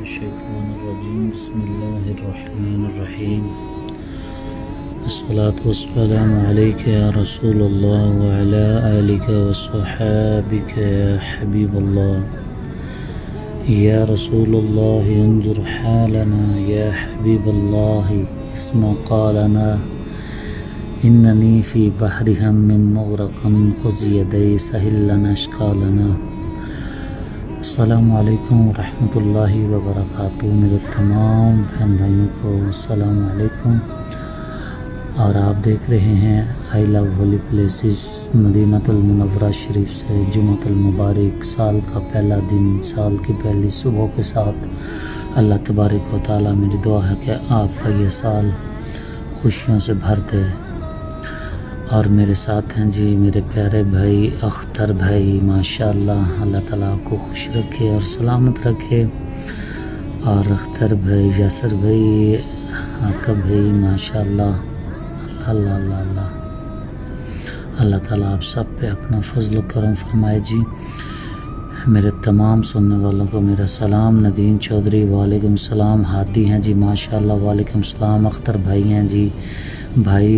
الشیطان الرجیم بسم اللہ الرحمن الرحیم الصلاة والسلام علیک یا رسول اللہ وعلی آلک وصحابک یا حبیب اللہ یا رسول اللہ انظر حالنا یا حبیب اللہ اسمع قالنا اننی فی بحر ہم مغرق خذ یدی سہل لنا اشکالنا۔ السلام علیکم ورحمۃ اللہ وبرکاتہ۔ میرے تمام بہن بھائیوں کو السلام علیکم، اور آپ دیکھ رہے ہیں آئی لو ہولی پلیسز مدینہ المنورہ شریف سے جمعۃ المبارک، سال کا پہلا دن، سال کی پہلی صبح کے ساتھ اللہ تبارک و تعالیٰ میری دعا ہے کہ آپ کا یہ سال خوشیوں سے بھر دے۔ اور میرے ساتھ ہیں جی میرے پیارے بھائی اختر بھائی، ماشاءاللہ اللہ تعالیٰ آپ کو خوش رکھے اور سلامت رکھے۔ اور اختر بھائی، یاسر بھائی، عاقب بھائی، ماشاءاللہ اللہ اللہ اللہ اللہ تعالیٰ آپ سب پہ اپنا فضل و کرم فرمائے جی۔ میرے تمام سننے والوں کو میرا سلام۔ ندیم چودھری وعلیکم السلام۔ ہادی ہیں جی ماشاءاللہ وعلیکم السلام۔ اختر بھائی ہیں جی، بھائی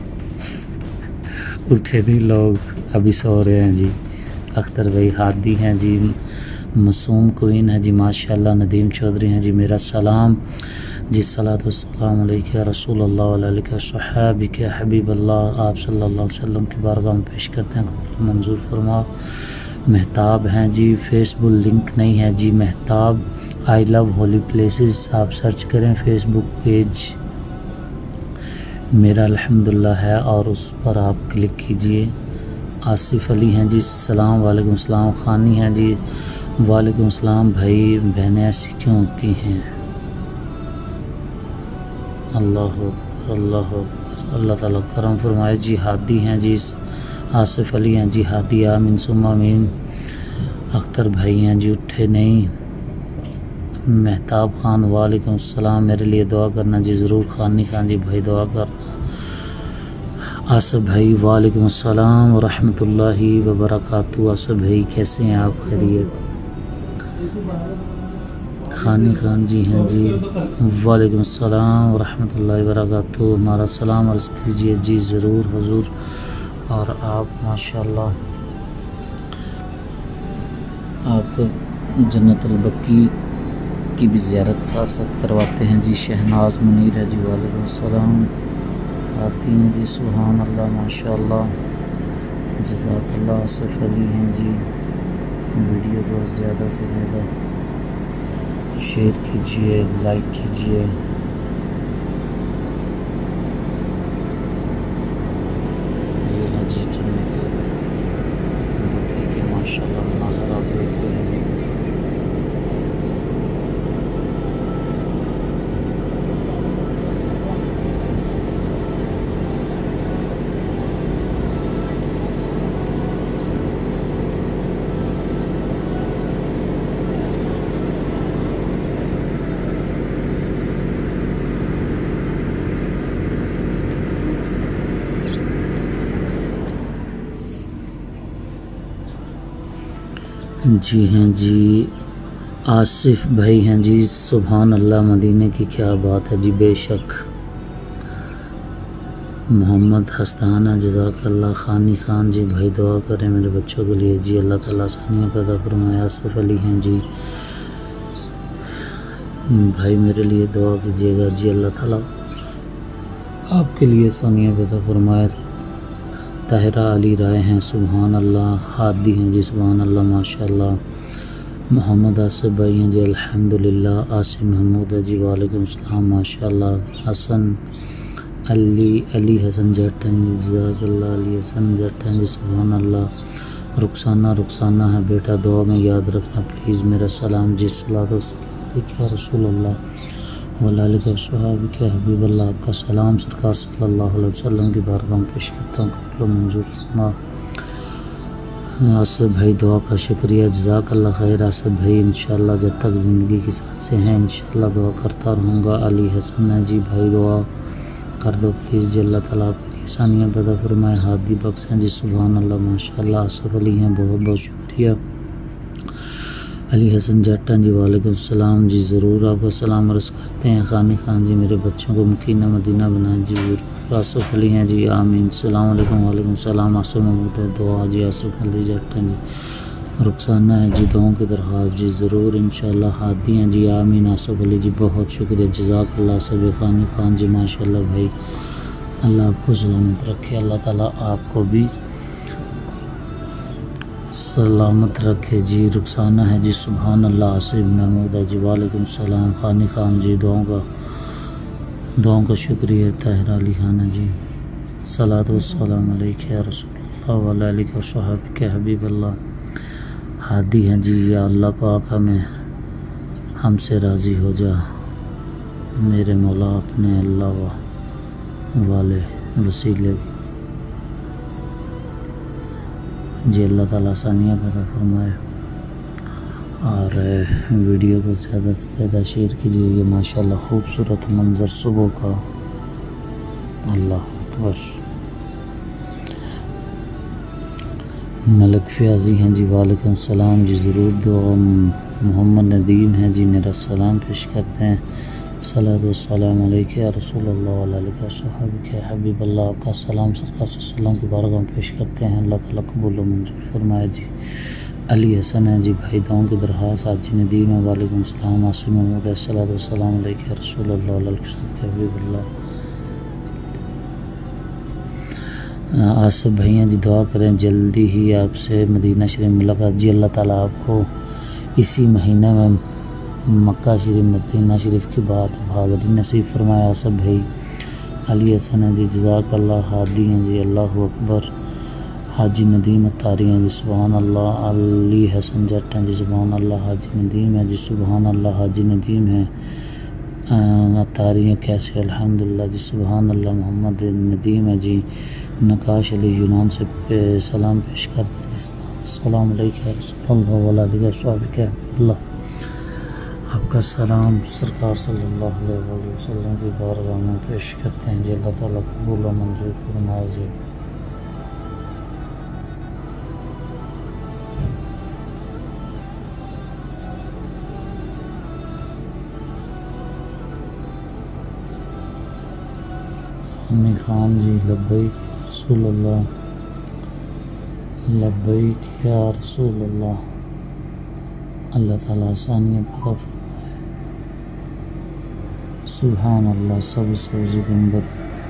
اٹھے نہیں، لوگ ابھی سو رہے ہیں جی۔ اختر بھائی، ہادی ہیں جی، معصوم کوئین ہے جی ماشاءاللہ، ندیم چودھری ہیں جی، میرا سلام جی۔ صلاۃ والسلام علیک یا رسول اللہ علیہ وصحابک یا حبیب اللہ، آپ صلی اللہ علیہ وسلم کی بارگاہ میں پیش کرتے ہیں، منظور فرما۔ مہتاب ہیں جی، فیس بک لنک نہیں ہے جی، Mahtab I love holy places آپ سرچ کریں، فیس بک پیج میرا الحمدللہ ہے اور اس پر آپ کلک کیجئے۔ آصف علی ہیں جی، السلام وعلیکم السلام۔ خانی ہیں جی، وعلیکم السلام۔ بھائی بہنیں ایسی کیوں ہوتی ہیں؟ اللہ اکبر اللہ اکبر، اللہ تعالیٰ کرم فرمائے جی۔ ہادی ہیں جی، آصف علی ہیں جی، ہادی آمین ثم آمین۔ اختر بھائی ہیں جی، اٹھے نہیں۔ مہتاب خان وعلیکم السلام، میرے لیے دعا کرنا جی ضرور۔ خانی خان جی بھائی دعا کرنا۔ آصف بھائی وعلیکم السلام ورحمۃ اللہ وبرکاتہ۔ آصف بھائی کیسے ہیں آپ؟ خیریت؟ خانی خان جی ہیں جی، وعلیکم السلام ورحمۃ اللہ وبرکاتہ۔ ہمارا سلام عرض کیجیے جی ضرور حضور۔ اور آپ ماشاءاللہ آپ جنت البقیع کی بھی زیارت ساتھ ساتھ کرواتے ہیں جی۔ شہناز منیر ہے جی، وعلیکم السلام۔ آتی ہیں جی، سبحان اللہ ماشاءاللہ، جزاک اللہ۔ آصف علی ہیں جی، ویڈیو کو زیادہ سے زیادہ شیئر کیجئے، لائک کیجئے۔ یہ ہے جی جنت البقیع کے ماشاءاللہ مناظر آپ دیکھ رہے ہیں۔ جی ہیں جی، آصف بھائی ہیں جی، سبحان اللہ، مدینے کی کیا بات ہے جی، بے شک۔ محمد ہستانہ جزاک اللہ۔ خانی خان جی بھائی دعا کریں میرے بچوں کے لیے جی، اللہ تعالیٰ آسانیاں پیدا فرمائے۔ آصف علی ہیں جی، بھائی میرے لیے دعا کیجیے گا جی، اللہ تعالیٰ آپ کے لیے آسانیاں پیدا فرمائے۔ طاہرہ علی رائے ہیں، سبحان اللہ۔ ہادی ہیں جی، سبحان اللہ ماشاءاللہ۔ محمد آصف بھائی ہیں جی، الحمدللہ۔ آصم محمود ہے جی، وعلیکم السلام ماشاءاللہ۔ حسن علی حسن جٹ ہیں جی، جزاک اللہ۔ علی حسن جٹ ہیں جی، سبحان اللہ۔ رخسانہ ہے بیٹا، دعا میں یاد رکھنا پلیز میرا سلام جی۔ صلاۃ والسلام علیک یا رسول اللہ وعلی آلہ وصحبہ یا حبیب اللہ، آپ کا سلام سرکار صلی اللہ علیہ وسلم کی بارگاہ میں پیش کرتا ہوں، قبول منظور فرما۔ آصف بھائی دعا کا شکریہ، جزاک اللہ خیر۔ آصف بھائی انشاءاللہ جب تک زندگی کی سانسیں ہیں انشاءاللہ دعا کرتا رہوں گا۔ علی حسن ہے جی، بھائی دعا کر دو پلیز جی، اللہ تعالیٰ آپ کے لیے آسانیاں پیدا فرمائے۔ ہادی بخش ہیں جی، سبحان اللہ ماشاءاللہ۔ آصف علی ہیں، بہت بہت شکریہ۔ علی حسن جٹا جی وعلیکم السلام جی، ضرور آپ کا سلام عرض کرتے ہیں۔ خانی خان جی میرے بچوں کو مکینہ مدینہ بنائیں جی ضرور۔ آصف علی ہیں جی، آمین۔ السلام علیکم، وعلیکم السلام۔ آصف محمود ہے، دعا جی۔ آصف علی جٹا جی، رخسانہ ہے جی، دعاؤں کی درخواست جی ضرور انشاءاللہ۔ ہادی ہیں جی، آمین۔ آصف علی جی بہت شکریہ، جزاک اللہ سب۔ خانی خان جی ماشاءاللہ بھائی، اللہ آپ کو سلامت رکھے، اللہ تعالیٰ آپ کو بھی سلامت رکھے جی۔ رخسانہ ہے جی، سبحان اللہ۔ آصف محمود ہے جی، وعلیکم السلام۔ خانی خان جی دعاؤں کا شکریہ۔ طاہر علی خان ہے جی، صلاۃ والسلام علیک یا رسول اللہ وعلی آلک و صحابک یا حبیب اللہ۔ ہادی ہیں جی، یا اللہ پاک ہم سے راضی ہو جا میرے مولا، اپنے اللہ والے وسیلے جی، اللہ تعالیٰ آسانیاں پیدا فرمائے۔ اور ویڈیو کو زیادہ سے زیادہ شیئر کیجیے۔ یہ ماشاءاللہ خوبصورت منظر صبح کا، اللہ اکبر۔ ملک فیاضی ہیں جی، وعلیکم السلام جی، ضرور دعا۔ محمد ندیم ہیں جی، میرا سلام پیش کرتے ہیں۔ صلاۃ والسلام علیک یا رسول اللہ وعلی آلک و صحابک یا حبیب اللہ۔ آپ کا سلام سرکار صلی اللہ علیہ وسلم کی بارگاہ میں پیش کرتے ہیں، اللہ تعالیٰ قبول و منظور فرمائے جی۔ علی حسن ہے جی، بھائی دعاؤں کی درخواست۔ حاجی ندیم ہے، وعلیکم السلام۔ آصف محمود ہے، صلاۃ والسلام علیک یا رسول اللہ وعلی آلک و صحابک یا حبیب اللہ۔ آصف بھائی ہیں جی، دعا کریں جلدی ہی آپ سے مدینہ شریف ملاقات جی، اللہ تعالیٰ آپ کو اسی مہینہ میں مکہ شریف مدینہ شریف کی بات حاضری نصیب فرمایا۔ آصف بھائی علی حسن ہیں جی، جزاک اللہ۔ ہادی ہیں جی، اللہ اکبر۔ حاجی ندیم اتاری ہیں جی، سبحان اللہ۔ علی حسن جٹ ہیں جی، سبحان اللہ۔ حاجی ندیم ہیں جی، سبحان اللہ۔ حاجی ندیم ہیں اتاری ہیں، کیسے؟ الحمدللہ جی، سبحان اللہ۔ محمد ندیم ہے جی، نقاش علی یونان سے سلام پیش کرتے ہیں جی، السلام علیکم رسول اللہ وعلی آلہ وصحبہ اللہ۔ آپ کا سلام سرکار صلی اللہ علیہ وسلم کی بارگاہ میں پیش کرتے ہیں جی، اللہ تعالیٰ قبول و منظور فرمائے جی۔ خانی خان جی، لبیک یا رسول اللہ، لبیک یا رسول اللہ۔ اللہ تعالیٰ آسانیاں پیدا فرمائے، سبحان اللہ۔ سبز گنبد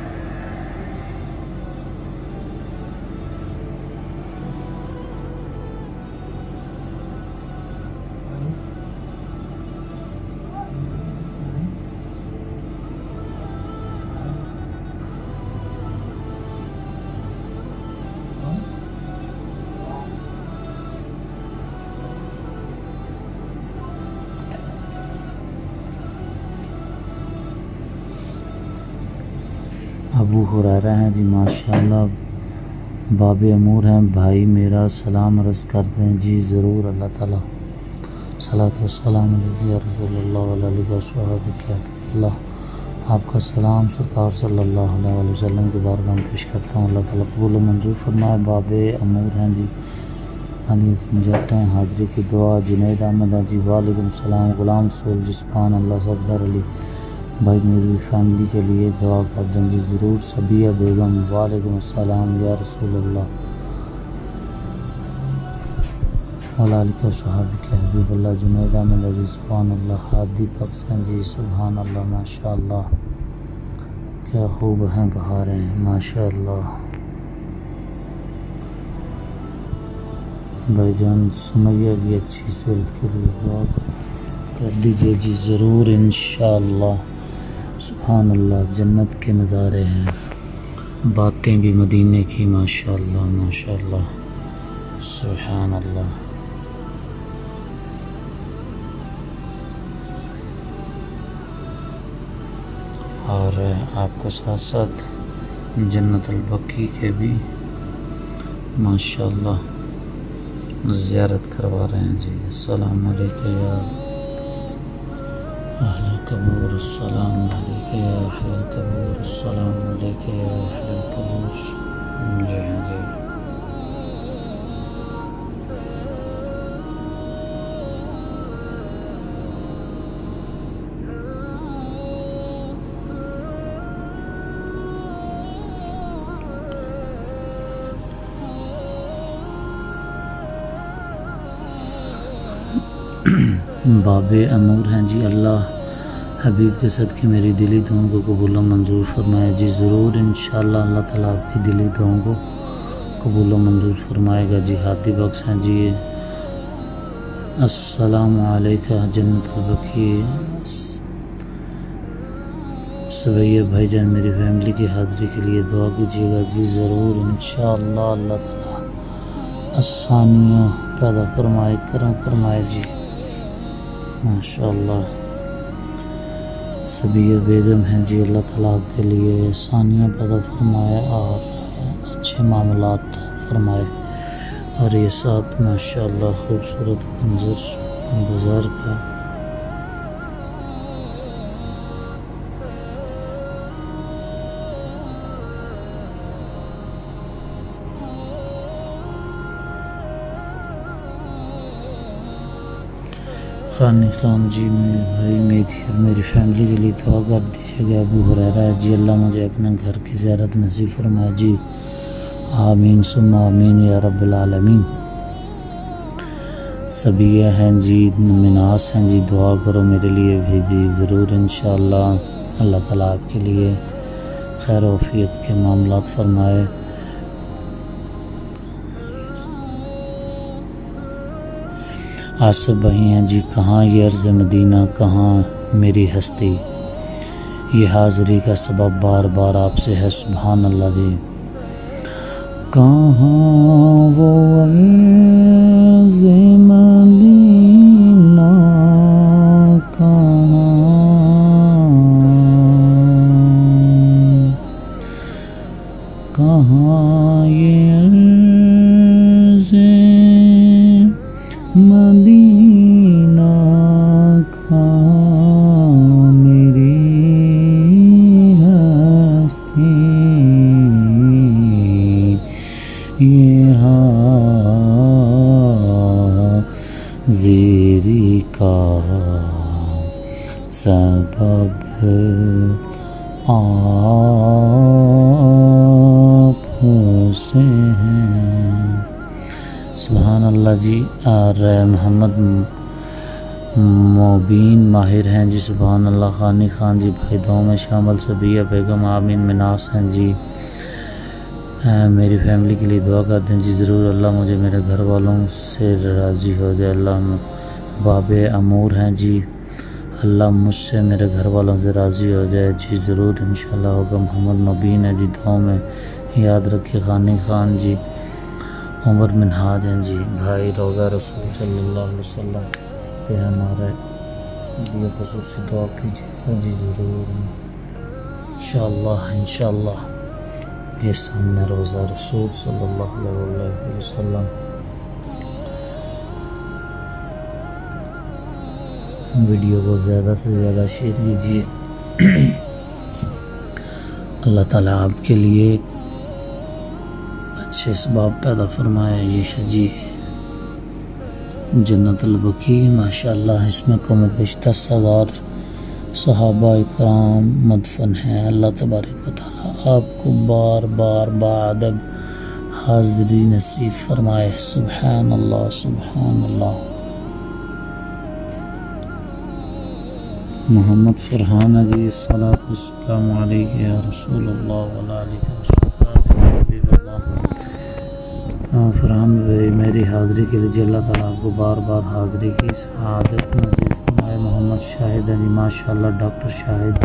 ابو ہریرہ ہیں جی، ماشاءاللہ باب امور ہیں، بھائی میرا سلام عرض کر دیں جی ضرور۔ اللہ تعالیٰ صلاۃ والسلام علیہ یا رسول اللہ وعلی آلہ وصحبہ اللہ۔ آپ کا سلام سرکار صلی اللہ علیہ وسلم کی بارگاہ میں پیش کرتا ہوں، اللہ تعالیٰ قبول و منظور فرمائے۔ باب امور ہیں جی، علی حسن جٹ ہیں، حاضری کی دعا۔ جنید احمد ہے جی، وعلیکم السلام۔ غلام سول جی، سبحان اللہ۔ صفدر علی بھائی میری فیملی کے لیے دعا کر دیں جی ضرور۔ صبیہ بیگم، وعلیکم السلام یا رسول اللہ وعلی آلہ و صحابہ یا حبیب اللہ۔ جنید احمد ہے جی، سبحان اللہ۔ ہادی پاکستان جی، سبحان اللہ، ماشاءاللہ کیا خوب ہیں بہاریں، ماشاءاللہ۔ بھائی جان سمیہ بھی اچھی صحت کے لیے دعا کر دیجیے جی ضرور انشاءاللہ۔ سبحان اللہ، جنت کے نظارے ہیں، باتیں بھی مدینے کی، ماشاءاللہ ماشاءاللہ، سبحان اللہ۔ اور آپ کو ساتھ ساتھ جنت البقیع کے بھی ماشاءاللہ زیارت کروا رہے ہیں جی۔ السلام علیکم یا اہل القبور، السلام علیکم یا اہل القبور، السلام علیکم یا اہل القبور جی جی۔ باب امور ہیں جی، اللہ حبیب کے صدقے میری دلی دعاؤں کو قبول و منظور فرمائے جی، ضرور انشاءاللہ اللہ تعالیٰ آپ کی دلی دعاؤں کو قبول و منظور فرمائے گا جی۔ ہاتھی بخش ہیں جی، السلام علیکم جنت البقیع سبیہ بھائی جان، میری فیملی کی حاضری کے لیے دعا کیجیے گا جی، ضرور انشاءاللہ اللہ تعالیٰ آسانیاں پیدا فرمائے، کرم فرمائے جی، ماشاءاللہ۔ سبیہ بیگم ہیں جی، اللہ تعالیٰ آپ کے لیے آسانیاں پیدا فرمائے اور اچھے معاملات فرمائے، اور یہ ساتھ ماشاءاللہ خوبصورت منظر بازار کا۔ خانی خان جی، میرے بھائی میری اور میری فیملی کے لیے دعا کر دیجیے گا۔ ابو ہریرہ جی، اللہ مجھے اپنے گھر کی زیارت نصیب فرمائے جی، آمین ثم آمین یا رب العالمین۔ سبیہ ہیں جی، مناس ہیں جی، دعا کرو میرے لیے بھی جی، ضرور انشاءاللہ اللہ تعالیٰ آپ کے لیے خیر و عافیت کے معاملات فرمائے۔ آصف بھائی ہیں جی، کہاں یہ عرض مدینہ، کہاں میری ہستی، یہ حاضری کا سبب بار بار آپ سے ہے، سبحان اللہ جی۔ کہاں وہ عرض مدینہ، کہاں یہ عرض مدینہ، کہاں میری ہستی، یہ حاضری کا سبب آپ سے ہیں، سبحان اللہ جی۔ اور محمد مبین ماہر ہیں جی، سبحان اللہ۔ خانی خان جی، بھائی دعاؤں میں شامل۔ سبیہ بیگم، آمین مناس ہیں جی، میری فیملی کے لیے دعا کر دیں جی، ضرور اللہ مجھے میرے گھر والوں سے راضی ہو جائے۔ اللہ باب امور ہیں جی، اللہ مجھ سے میرے گھر والوں سے راضی ہو جائے جی، ضرور انشاءاللہ ہوگا۔ محمد مبین ہے جی، دعاؤں میں یاد رکھے۔ خانی خان جی، عمر منہاج ہیں جی، بھائی روضہ رسول صلی اللہ علیہ وسلم پہ ہمارے لیے خصوصی دعا کیجیے جی، ضرور انشاءاللہ۔ یہ سامنے روضہ رسول صلی اللہ علیہ وسلم، ویڈیو کو زیادہ سے زیادہ شیئر کیجیے، اللہ تعالیٰ آپ کے لیے اچھے اسباب پیدا فرمائے۔ یہ ہے جی جنت البقیع، ماشاءاللہ، اس میں کم و بیش 10,000 صحابہ اکرام مدفن ہیں۔ اللہ تبارک و تعالیٰ آپ کو بار بار بادب حاضری نصیب فرمائے، سبحان اللہ سبحان اللہ۔ محمد فرحان جی، الصلاۃ والسلام علیک یا رسول اللہ وعلی آلہ وصحبہ حبیب اللہ۔ فرحان بھائی، میری حاضری کے لیے اللہ تعالیٰ آپ کو بار بار حاضری کی سعادت نصیب فرمائے۔ محمد شاہد علی، ماشاءاللہ، doctor Shahid,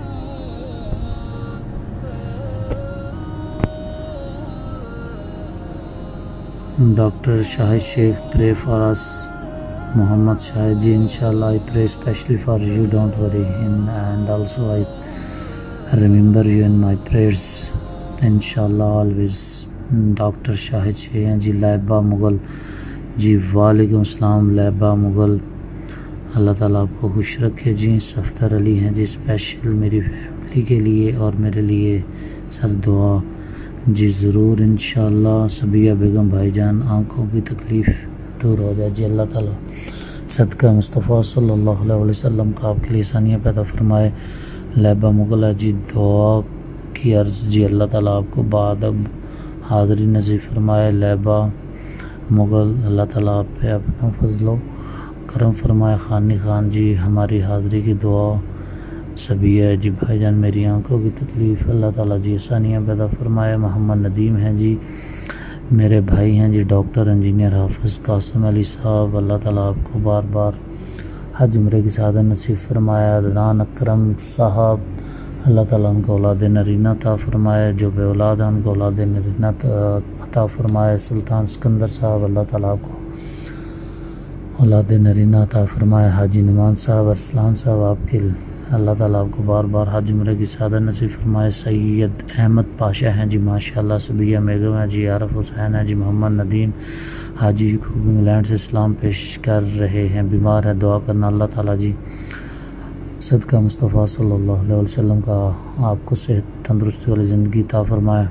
doctor Shahid Sheikh, pray for اس۔ محمد شاہد جی، انشاءاللہ I pray especially for you, don't worry, and also I remember you in my prayers, انشاءاللہ always۔ ڈاکٹر شاہد شیخ ہیں جی، لائبہ مغل جی، وعلیکم السلام لائبہ مغل، اللہ تعالیٰ آپ کو خوش رکھے جی۔ صفدر علی ہیں جی، اسپیشل میری فیملی کے لیے اور میرے لیے سر دعا جی، ضرور انشاءاللہ۔ سبیہ بیگم، بھائی جان آنکھوں کی تکلیف دور ہو جائے جی، اللہ تعالیٰ صدقہ مصطفیٰ صلی اللہ علیہ وسلم کا آپ کے لیے آسانیاں پیدا فرمائے۔ لائبہ مغل ہے جی، دعا کی عرض جی، اللہ تعالیٰ آپ کو بادب حاضری نصیب فرمائے۔ لائبہ مغل، اللہ تعالیٰ آپ پہ اپنا فضل و کرم فرمائے خانی خان جی، ہماری حاضری کی دعا سبیہ جی، بھائی جان میری آنکھوں کی تکلیف اللہ تعالیٰ جی آسانیاں پیدا فرمائے۔ محمد ندیم ہیں جی، میرے بھائی ہیں جی، ڈاکٹر انجینئر حافظ قاسم علی صاحب، اللہ تعالیٰ آپ کو بار بار حج عمرے کی سعادت نصیب فرمائے۔ عدنان اکرم صاحب، اللہ تعالیٰ ان کو اولاد نرینہ عطا فرمائے، جو بے اولاد ہیں ان کو اولاد نرینہ عطا فرمائے۔ سلطان سکندر صاحب، اللہ تعالیٰ آپ کو اولاد نرینہ عطا فرمائے۔ حاجی نعمان صاحب، ارسلان صاحب، آپ کے اللہ تعالیٰ آپ کو بار بار حج عمرے کی سعادت نصیب فرمائے۔ سید احمد پاشا ہیں جی ماشاءاللہ، سبیہ بیگم ہے جی، عارف حسین ہے جی، محمد ندیم حاجی خوب انگلینڈ سے سلام پیش کر رہے ہیں، بیمار ہے، دعا کرنا اللہ تعالیٰ جی صدقہ مصطفیٰ صلی اللہ علیہ وسلم کا آپ کو صحت تندرستی والی زندگی عطا فرمائے۔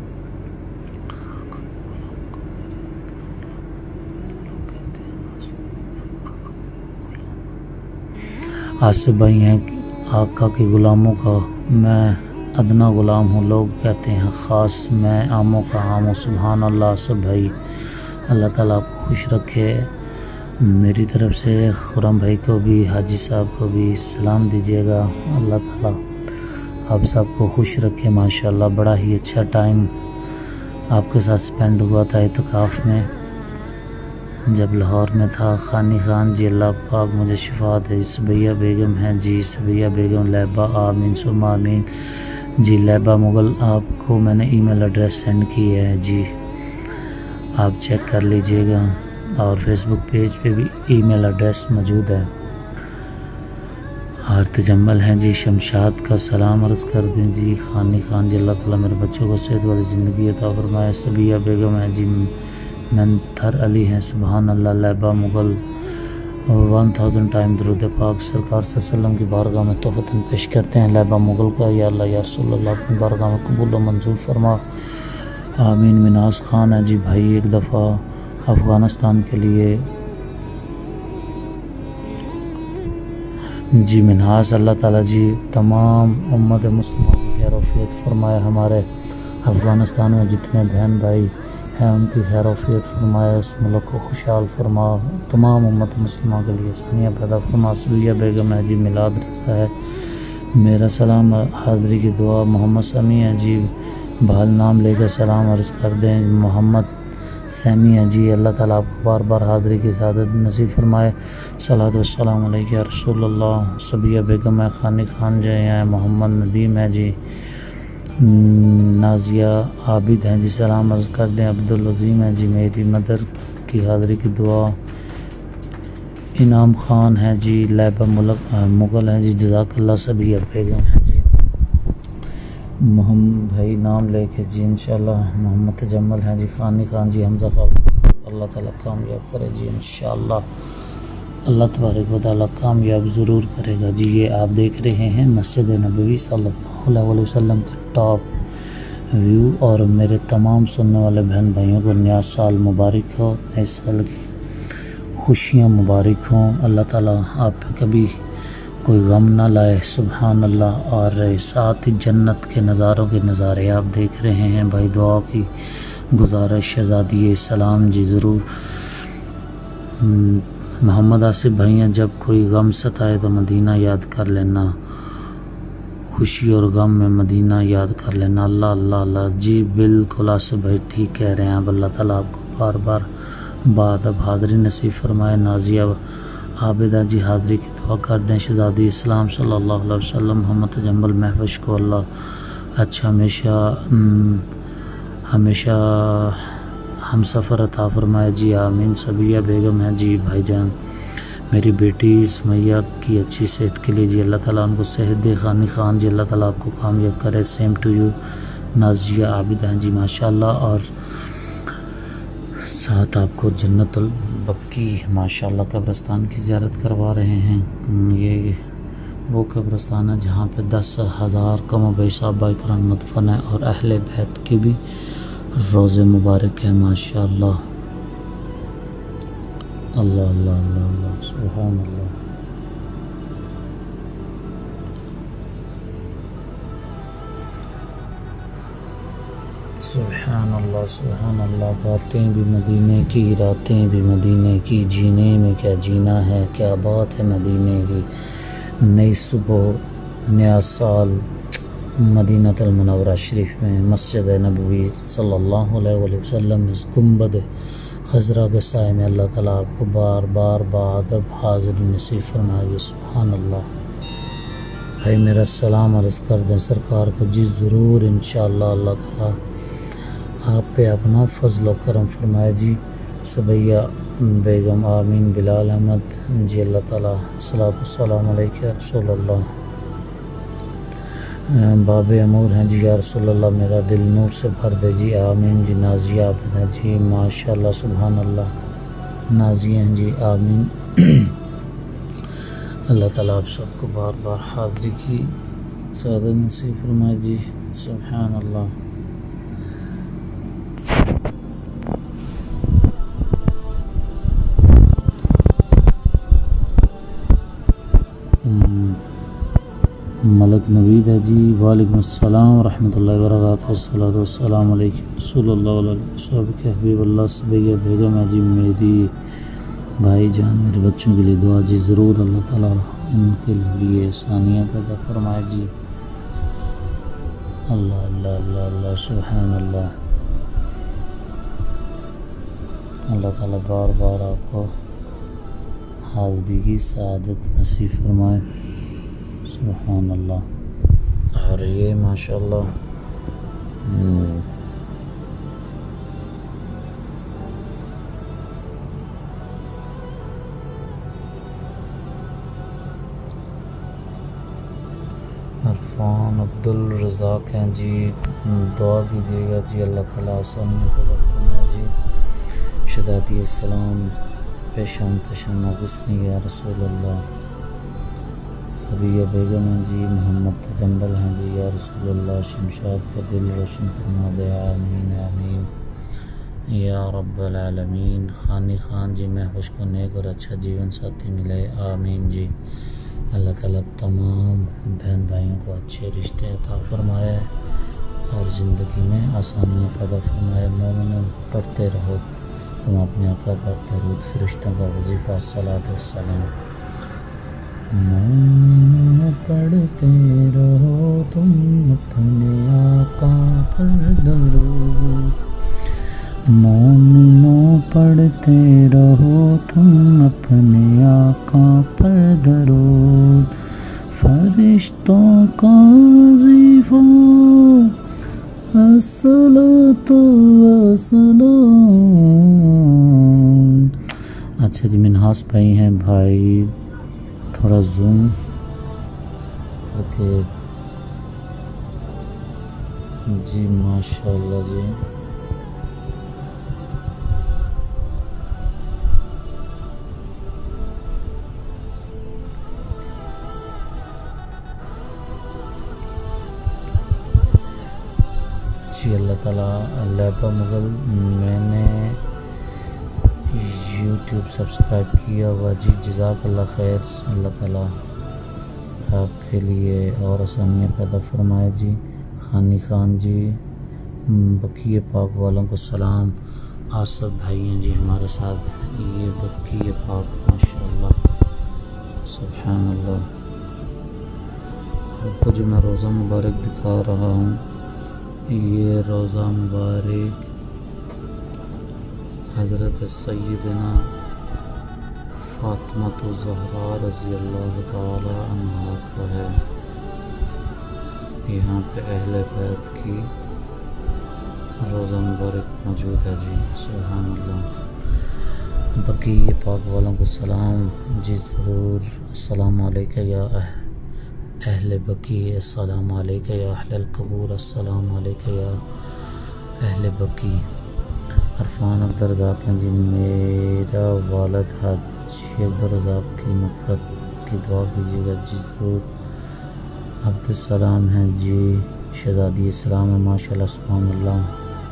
آصف بھائی ہیں، آقا کے غلاموں کا میں ادنا غلام ہوں، لوگ کہتے ہیں خاص، میں عاموں کا عام ہوں۔ سبحان اللہ آصف بھائی، اللہ تعالیٰ آپ کو خوش رکھے۔ میری طرف سے خرم بھائی کو بھی، حاجی صاحب کو بھی سلام دیجیے گا، اللہ تعالیٰ آپ سب کو خوش رکھے۔ ماشاءاللہ بڑا ہی اچھا ٹائم آپ کے ساتھ سپینڈ ہوا تھا اعتکاف میں، جب لاہور میں تھا۔ خانی خان جی، اللہ پاک مجھے شفا دے۔ سبیہ بیگم ہیں جی، سبیہ بیگم، لیبا آمین ثم آمین جی، لیبا مغل، آپ کو میں نے ای میل ایڈریس سینڈ کی ہے جی، آپ چیک کر لیجئے گا، اور فیس بک پیج پہ بھی ای میل ایڈریس موجود ہے۔ اور تجمل ہیں جی، شمشاد کا سلام عرض کر دیں جی۔ خانی خان جی، اللہ تعالیٰ میرے بچوں کو صحت والی زندگی عطا فرمائے۔ سبیہ بیگم ہیں جی، منتھر علی ہیں، سبحان اللہ، لیبا مغل 1000 ٹائم درود پاک سرکار صلی اللہ علیہ وسلم کی بارگاہ میں تحفتاً پیش کرتے ہیں۔ لیبا مغل کا، یا اللہ یا رسول اللہ اپنی بارگاہ میں قبول و منظور فرما، آمین۔ مناس خان ہے جی، بھائی ایک دفعہ افغانستان کے لیے جی، مناس، اللہ تعالیٰ جی تمام امت مسلمہ کی خیر و عافیت فرمائے، ہمارے افغانستان میں جتنے بہن بھائی ہیں ان کی خیر و عافیت فرمائے، اس ملک کو خوشحال فرما، تمام امت مسلمہ کے لیے آسانیاں پیدا فرما۔ سبیہ بیگم ہے جی، میلاد رضا ہے، میرا سلام حاضری کی دعا۔ محمد سمیع ہے جی، بھال نام لے کر سلام عرض کر دیں۔ محمد سیمی ہے جی، اللہ تعالیٰ آپ کو بار بار حاضری کی سعادت نصیب فرمائے۔ صلاۃ والسلام علیک یا رسول اللہ۔ سبیہ بیگم ہے، خانی خان جی ہیں، محمد ندیم ہے جی، نازیہ عابد ہیں جی، سلام عرض کر دیں۔ عبدالعظیم ہیں جی، میری مدر کی حاضری کی دعا۔ انعام خان ہیں جی، لیبا مغل ہیں جی، جزاک اللہ۔ سبیہ بیگم ہیں جی، محمد بھائی نام لے کے جی انشاءاللہ۔ محمد تجمل ہیں جی، خانی خان جی، حمزہ خان، اللہ تعالیٰ کامیاب کرے جی انشاءاللہ، اللہ تبارک و تعالیٰ کامیاب ضرور کرے گا جی۔ یہ آپ دیکھ رہے ہیں مسجد نبوی صلی اللہ علیہ وسلم کا ٹاپ ویو، اور میرے تمام سننے والے بہن بھائیوں کو نیا سال مبارک ہو، نئے سال کی خوشیاں مبارک ہوں، اللہ تعالیٰ آپ پہ کبھی کوئی غم نہ لائے، سبحان اللہ۔ اور ساتھ ہی جنت کے نظاروں کے نظارے آپ دیکھ رہے ہیں بھائی، دعا کی گزارش شہزادی سلام جی ضرور۔ محمد آصف بھائی ہیں، جب کوئی غم ستائے تو مدینہ یاد کر لینا، خوشی اور غم میں مدینہ یاد کر لینا، اللہ اللہ اللہ جی، بالکل آصف بھائی ٹھیک کہہ رہے ہیں آپ، اللہ تعالیٰ آپ کو بار بار بعد اب حاضری نصیب فرمائے۔ نازیہ عابدہ جی، حاضری کی دعا کر دیں۔ شہزادی اسلام صلی اللہ علیہ وسلم، محمد تجمل محوش کو اللہ اچھا ہمیشہ ہم سفر عطا فرمائے جی، آمین۔ سبیہ بیگم ہیں جی، بھائی جان میری بیٹی سمیہ کی اچھی صحت کے لیے جی اللہ تعالیٰ ان کو صحت دے۔ خانی خان جی، اللہ تعالیٰ آپ کو کامیاب کرے، same to you. Nazia Abid ہیں جی ماشاءاللہ، اور ساتھ آپ کو جنت البقیع ماشاءاللہ قبرستان کی زیارت کروا رہے ہیں۔ یہ وہ قبرستان ہے جہاں پہ 10,000 کم و بیش صحابہ کرام مدفن ہیں، اور اہل بیت کی بھی روضے مبارک ہیں ماشاءاللہ، اللہ اللہ اللہ اللہ سبحان اللہ۔ سبحان اللہ، باتیں بھی مدینے کی، راتیں بھی مدینے کی، جینے میں کیا جینا ہے، کیا بات ہے مدینے کی۔ نئی صبح، نیا سال، مدینہ المنورہ شریف میں مسجد نبوی صلی اللہ علیہ وسلم اس گنبد خضرا کے سائے میں اللہ تعالیٰ آپ کو بار بار بادب حاضر نصیب فرمائے۔ سبحان اللہ۔ بھائی میرا سلام عرض کر دیں سرکار کو، جی ضرور انشاءاللہ اللہ تعالیٰ آپ پہ اپنا فضل و کرم فرمائے جی۔ سبیہ بیگم، آمین، بلال احمد جی، اللہ تعالیٰ صلاۃ والسلام علیک یا رسول اللہ۔ باب امور ہیں جی، یا رسول اللہ میرا دل نور سے بھر دے جی، آمین جی۔ نازیہ عابد ہیں جی، ماشاءاللہ سبحان اللہ، نازیہ ہیں جی، آمین۔ اللہ تعالیٰ آپ سب کو بار بار حاضری کی سعادت نصیب فرمائے جی، سبحان اللہ۔ ملک نوید ہے جی، وعلیکم السلام ورحمۃ اللہ وبرکاتہ، الصلاۃ والسلام علیکم رسول اللہ علیہ وسلم کے حبیب اللہ۔ سبیہ بیگم ہے جی، میری بھائی جان، میرے بچوں کے لیے دعا جی ضرور، اللہ تعالیٰ ان کے لیے آسانیاں پیدا فرمائے جی۔ اللہ اللہ اللہ اللہ، سبحان اللہ۔ اللہ تعالیٰ بار بار آپ کو حاضری کی سعادت نصیب فرمائے، سبحان اللہ۔ اور یہ ماشاءاللہ عرفان عبدالرزاق ہیں جی، دعا بھی دے گا جی، اللہ تعالیٰ آسانی پیدا فرمائے جی۔ شہزادی السلام، پیشان پیشان ناگسنی یا رسول اللہ۔ سبیہ بیگم ہیں جی، محمد تجمل ہیں جی، یا رسول اللہ شمشاد کا دل روشن فرما دے، آمین آمین یا رب العالمین۔ خانی خان جی، محوش کو نیک اور اچھا جیون ساتھی ملے، آمین جی۔ اللہ تعالیٰ تمام بہن بھائیوں کو اچھے رشتے عطا فرمائے اور زندگی میں آسانیاں پیدا فرمائے۔ مومنوں پڑھتے رہو تم اپنے آقا پر درود فرشتوں کا وظیفہ صلاۃ والسلام۔ مومنوں پڑھتے رہو تم اپنے آقا پر درود، مومنوں پڑھتے رہو تم اپنے آقا پر درود، فرشتوں کا وظیفہ الصلاۃ والسلام۔ اچھا جی، منہاس بھائی ہیں، بھائی تھوڑا زوم کر کے جی، ماشاءاللہ جی۔ جی اللہ تعالیٰ لیبا مغل، میں نے یوٹیوب سبسکرائب کیا ہوا جی، جزاک اللہ خیر۔ اللہ تعالیٰ آپ کے لیے اور آسانیاں پیدا فرمائے جی۔ خانی خان جی، بقیہ پاک والوں کو سلام۔ آصف بھائی ہیں جی ہمارے ساتھ، یہ بقیہ پاک ماشاءاللہ سبحان اللہ۔ آپ کو جو میں روزہ مبارک دکھا رہا ہوں، یہ روزہ مبارک حضرت سیدنا فاطمہ الزہرا رضی اللہ تعالی عنہا کا ہے۔ یہاں پہ اہل بیت کی روزہ مبارک موجود ہے جی، سبحان اللہ۔ بقیہ پاک والوں کو سلام جی ضرور۔ السلام علیکم یا اہل بقی، السلام علیکم یا اہل القبور، السلام علیکم یا اہل بقی۔ عرفان عبدالرزاق ہیں جی، میرا والد حاجی عبدالرزاق کی مغفرت کی دعا کیجیے گا جی ضرور۔ عبدالسلام ہیں جی، شہزادی اسلام ہے، ماشاءاللہ سبحان اللہ۔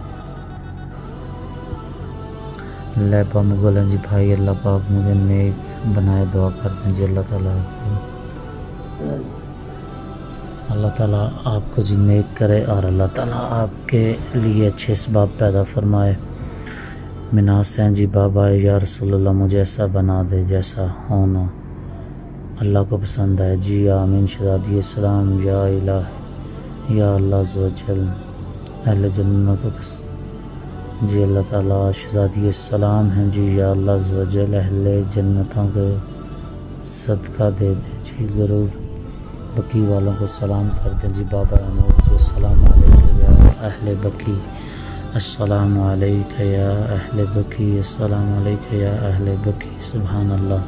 لیبا مغل ہیں جی، بھائی اللہ پاک مجھے نیک بنائے، دعا کر دیں جی اللہ تعالیٰ کو۔ اللہ تعالیٰ آپ کو جی نیک کرے اور اللہ تعالیٰ آپ کے لیے اچھے اسباب پیدا فرمائے۔ مناس ہیں جی بابا یا رسول اللہ مجھے ایسا بنا دے جیسا ہونا اللہ کو پسند ہے جی آمین۔ شہزادی السلام یا الہ یا اللہ عز و جل اہل جنت جی اللہ تعالیٰ شہزادی السلام ہیں جی یا اللہ عز و جل اہل جنتوں کو صدقہ دے دے جی ضرور۔ بکی والوں کو سلام کر دیں جی بابا امور جی السلام علیکم یا اہل بکی، السلام علیکم یا اہل بکی، السلام علیکم یا اہل بکی۔ سبحان اللہ۔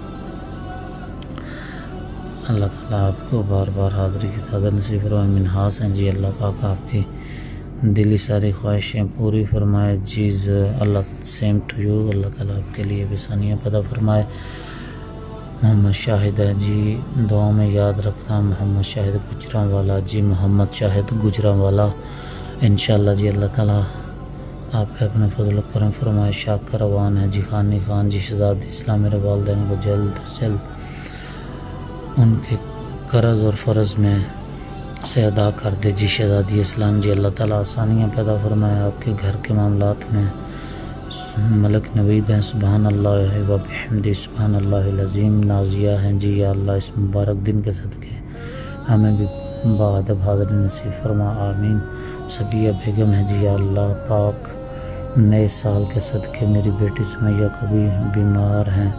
اللہ تعالیٰ آپ کو بار بار حاضری کی سعادت نصیب فرمائے۔ منہاس ہیں جی اللہ پاک آپ کی دلی ساری خواہشیں پوری فرمائے جی Allah same to you, Allah تعالیٰ آپ کے لیے بسانیاں پیدا فرمائے۔ محمد شاہد ہے جی دعاؤں میں یاد رکھنا، محمد شاہد گجرانوالا جی، محمد شاہد گجرانوالا انشاءاللہ جی اللہ تعالیٰ آپ پہ اپنے فضل و کرم فرمائے۔ شاکر روان ہے جی خانی خان جی شہزادی اسلام میرے والدین کو جلد از جلد ان کے قرض اور فرض میں سے ادا کر دے جی شہزادی اسلام جی اللہ تعالیٰ آسانیاں پیدا فرمائے آپ کے گھر کے معاملات میں۔ ملک نوید ہیں سبحان اللہ و بحمدہ سبحان اللہ العظیم۔ نازیہ ہیں جی یا اللہ اس مبارک دن کے صدقے ہمیں بھی باادب حاضری نصیب فرما آمین۔ صبیہ بیگم ہے جی یا اللہ پاک نئے سال کے صدقے میری بیٹی سمیہ کو بھی بیمار ہیں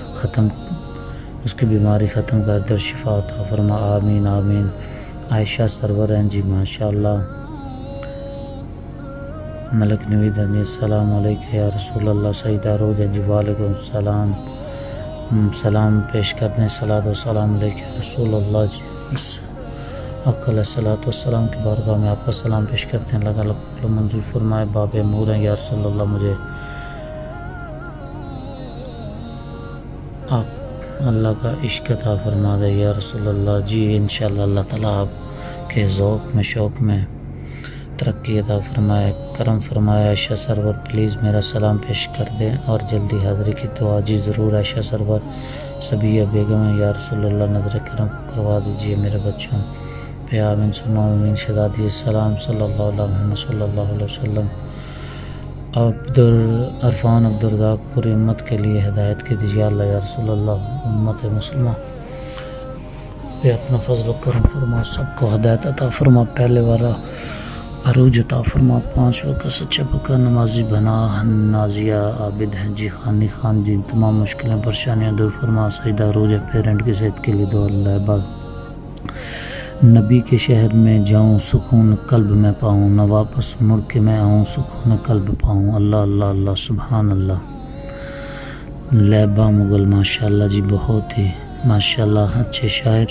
اس کی بیماری ختم کر دے اور شفا عطا فرما آمین آمین۔ عائشہ سرور ہیں جی ماشاءاللہ۔ ملک نوید ہیں جی السلام علیکم یا رسول اللہ۔ سعید عروج ہیں جی وعلیکم السلام، سلام پیش کر دیں صلاۃ و سلام علیکم یا رسول اللہ جی۔ علیہ الصلاۃ والسلام کی بارگاہ میں آپ کا سلام پیش کرتے ہیں، اللہ تعالیٰ قبول و منظور فرمائے۔ باب امور ہیں یا رسول اللہ مجھے اللہ کا عشق عطا فرما دے یا رسول اللہ جی انشاءاللہ اللہ تعالیٰ آپ کے ذوق میں شوق میں ترقی عطا فرمائے، کرم فرمائے۔ عائشہ سرور پلیز میرا سلام پیش کر دیں اور جلدی حاضری کی دعا جی ضرور۔ عائشہ سرور صبیہ بیگم ہے یا رسول اللہ نظر کرم کروا دیجئے میرے بچوں پہ آمین ثم آمین۔ شہزادی السلام صلی اللہ علیہ محمد صلی اللہ علیہ وسلم۔ عرفان عبدالرزاق پوری امت کے لیے ہدایت کی دیجیے اللہ یا رسول اللہ، امت مسلمہ پہ اپنا فضل و کرم فرما، سب کو ہدایت عطا فرما، پہلے والا عروج عطا فرما، 5 وقت سچا پکا نمازی بنا۔ نازیہ عابد ہیں جی خانی خان جی تمام مشکلیں پریشانیاں دور فرما۔ سیدہ عروج ہے پیرنٹ کی صحت کے لیے دعا اللہ باد۔ نبی کے شہر میں جاؤں سکون قلب میں پاؤں، نہ واپس مڑ کے میں آؤں سکون قلب پاؤں۔ اللہ اللہ اللہ سبحان اللہ۔ لیبا مغل ماشاءاللہ جی بہت ہی ماشاءاللہ اچھے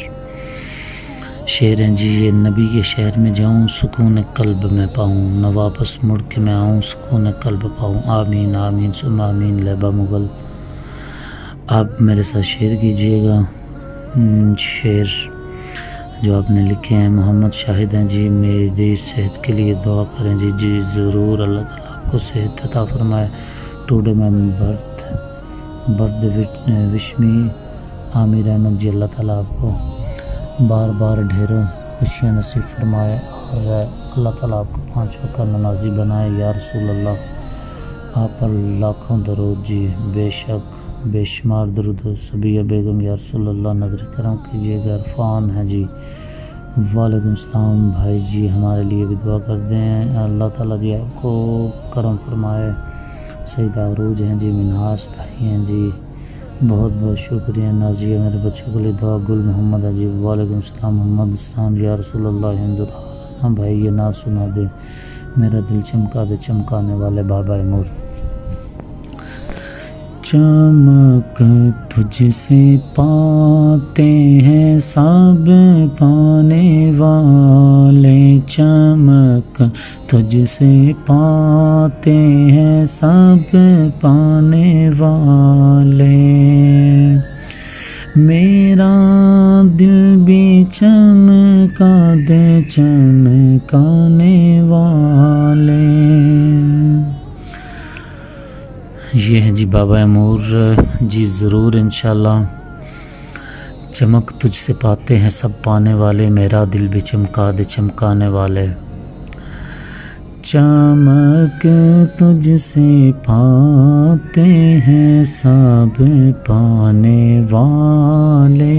شعر ہیں جی۔ یہ نبی کے شہر میں جاؤں سکون قلب میں پاؤں، نہ واپس مڑ کے میں آؤں سکون قلب پاؤں آمین آمین ثم آمین۔ لیبا مغل آپ میرے ساتھ شعر کیجئے گا، شعر جو آپ نے لکھے ہیں۔ محمد شاہد ہیں جی میری صحت کے لیے دعا کریں جی جی ضرور، اللہ تعالیٰ آپ کو صحت عطا فرمائے۔ ٹوڈے میں برتھ وشمی عامر احمد جی اللہ تعالیٰ آپ کو بار بار ڈھیروں خوشیاں نصیب فرمائے اور اللہ تعالیٰ آپ کو 5 وقت نمازی بنائے یا رسول اللہ۔ آپ پر لاکھوں درود جی، بے شک بے شمار درود۔ صبیہ بیگم یا رسول اللہ نظر کرم کیجیے گا۔ عرفان ہیں جی وعلیکم السلام بھائی جی ہمارے لیے بھی دعا کر دیں، اللہ تعالیٰ جی آپ کو کرم فرمائے۔ سیدہ عروج ہیں جی، منہاس بھائی ہیں جی بہت بہت شکریہ۔ نازیہ میرے بچوں کے لیے دعا۔ گل محمد ہے جی وعلیکم السلام۔ محمد اسلام یا رسول اللہ حمد بھائی یہ نہ سنا دے میرا دل چمکا دے چمکانے والے بابا امور۔ چمک تجھ سے پاتے ہیں سب پانے والے، چمک تجھ سے پاتے ہیں سب پانے والے، میرا دل بھی چمکا دے چمکانے والے۔ یہ ہیں جی بابا امور جی ضرور انشاءاللہ۔ چمک تجھ سے پاتے ہیں سب پانے والے، میرا دل بھی چمکا دے چمکانے والے۔ چمک تجھ سے پاتے ہیں سب پانے والے،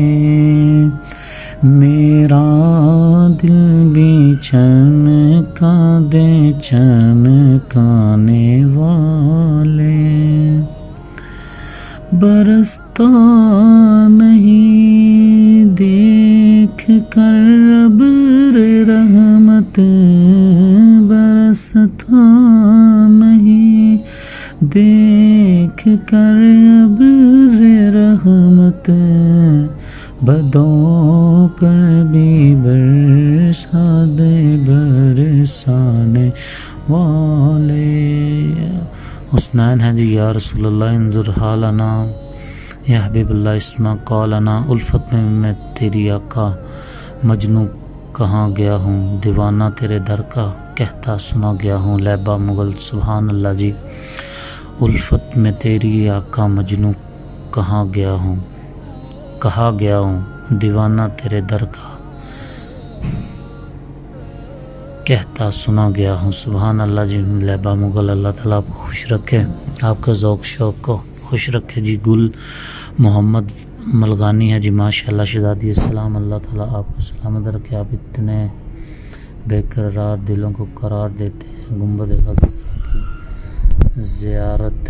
میرا دل بھی چمکا دے چمکانے والے۔ برستا نہیں دیکھ کر ابر رحمت، برستا نہیں دیکھ کر ابر رحمت، بدوں پر بھی برسا دے برسانے والے۔ حسنین ہیں جی، یا رسول اللہ انظر حالنا، یا حبیب اللہ اسمع قولنا، الفت میں تیری آقا مجنوں کہاں گیا ہوں، دیوانہ تیرے در کا کہتا سنا گیا ہوں۔ لیبا مغل، سبحان اللہ جی۔ الفت میں تیری آقا مجنوں کہاں گیا ہوں، دیوانہ تیرے در کا کہتا سنا گیا ہوں۔ سبحان اللہ جی۔ لیبا مغل، اللہ تعالیٰ آپ کو خوش رکھے، آپ کا ذوق شوق کو خوش رکھے جی۔ گل محمد ملغانی ہے جی، ماشاءاللہ شہزادی السلام، اللہ تعالیٰ آپ کو سلامت رکھے۔ آپ اتنے بے قرار دلوں کو قرار دیتے ہیں، گنبد خضرا کی زیارت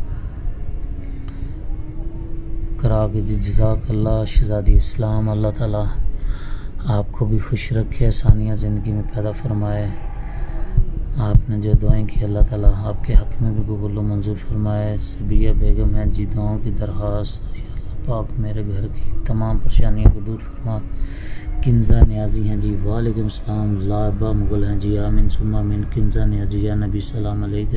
کرا کے جی، جزاک اللہ شہزادی اسلام، اللہ تعالیٰ آپ کو بھی خوش رکھے، آسانیاں زندگی میں پیدا فرمائے۔ آپ نے جو دعائیں کی اللہ تعالیٰ آپ کے حق میں بھی قبول و منظور فرمائے۔ سبیہ بیگم ہے جی، دعاؤں کی درخواست، یا اللہ پاک میرے گھر کی تمام پریشانیوں کو دور فرما۔ کنزہ نیازی ہیں جی، وعلیکم السلام۔ لائبہ مغل ہیں جی، آمین ثم آمین۔ کنزہ نیازی، یا نبی سلام علیکہ۔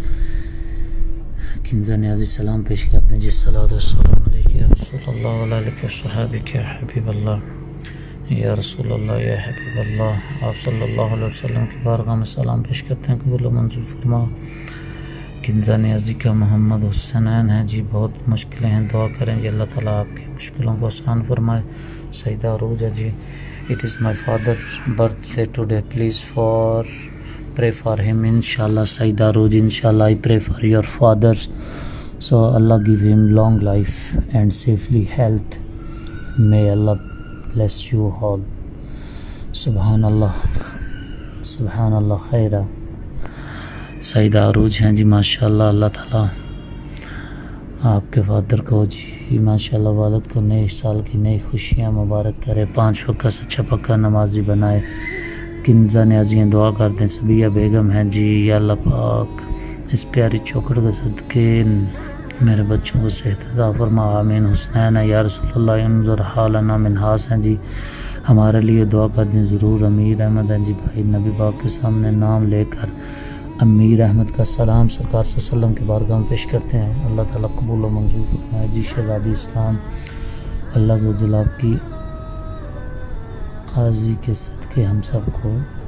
کنزہ نیازی سلام پیش کرتے ہیں جی، صلوات و سلام علیکہ یا رسول اللہ و علیہ وصحبہ یا حبیب اللہ، یا رسول اللہ یا حبیب اللہ۔ آپ صلی اللہ علیہ وسلم کی بارگاہ میں سلام پیش کرتے ہیں، قبول و منظور فرما۔ کنزہ نیازی کا محمد حسنین ہے جی، بہت مشکلیں ہیں، دعا کریں جی اللہ تعالیٰ آپ کی مشکلوں کو آسان فرمائے۔ سیدہ عروج ہے جی، it is my father birthday today ٹوڈے، پلیز pray for him inshallah. Saida Roj, inshallah I pray for your father, so Allah give him long life and safely health, may Allah bless you all. Subhanallah, Subhanallah khaira. Syeda Urooj ہیں جی، ماشاءاللہ اللہ تعالیٰ آپ کے father کو جی ماشاءاللہ والد کو نئے سال کی نئی خوشیاں مبارک کرے، 5 وقت سچا پکا نمازی بنائے۔ کنزہ نیازیاں دعا کرتے ہیں۔ سبیہ بیگم ہیں جی، یا اللہ پاک اس پیاری چوکھٹ کے صدقے میرے بچوں کو صحت عطا فرما، آمین۔ حسنین ہے، یا رسول اللہ انظر حالنا، منہاس ہیں جی، ہمارے لیے دعا کر دیں ضرور۔ امیر احمد ہیں جی، بھائی نبی پاک کے سامنے نام لے کر امیر احمد کا سلام سرکار صلی اللہ علیہ وسلم کے بارگاہ میں پیش کرتے ہیں، اللہ تعالیٰ قبول و منظور فرمائے جی۔ شہزادی اسلام، اللہ ذو جلال کی عاضی کے صدقے ہم سب کو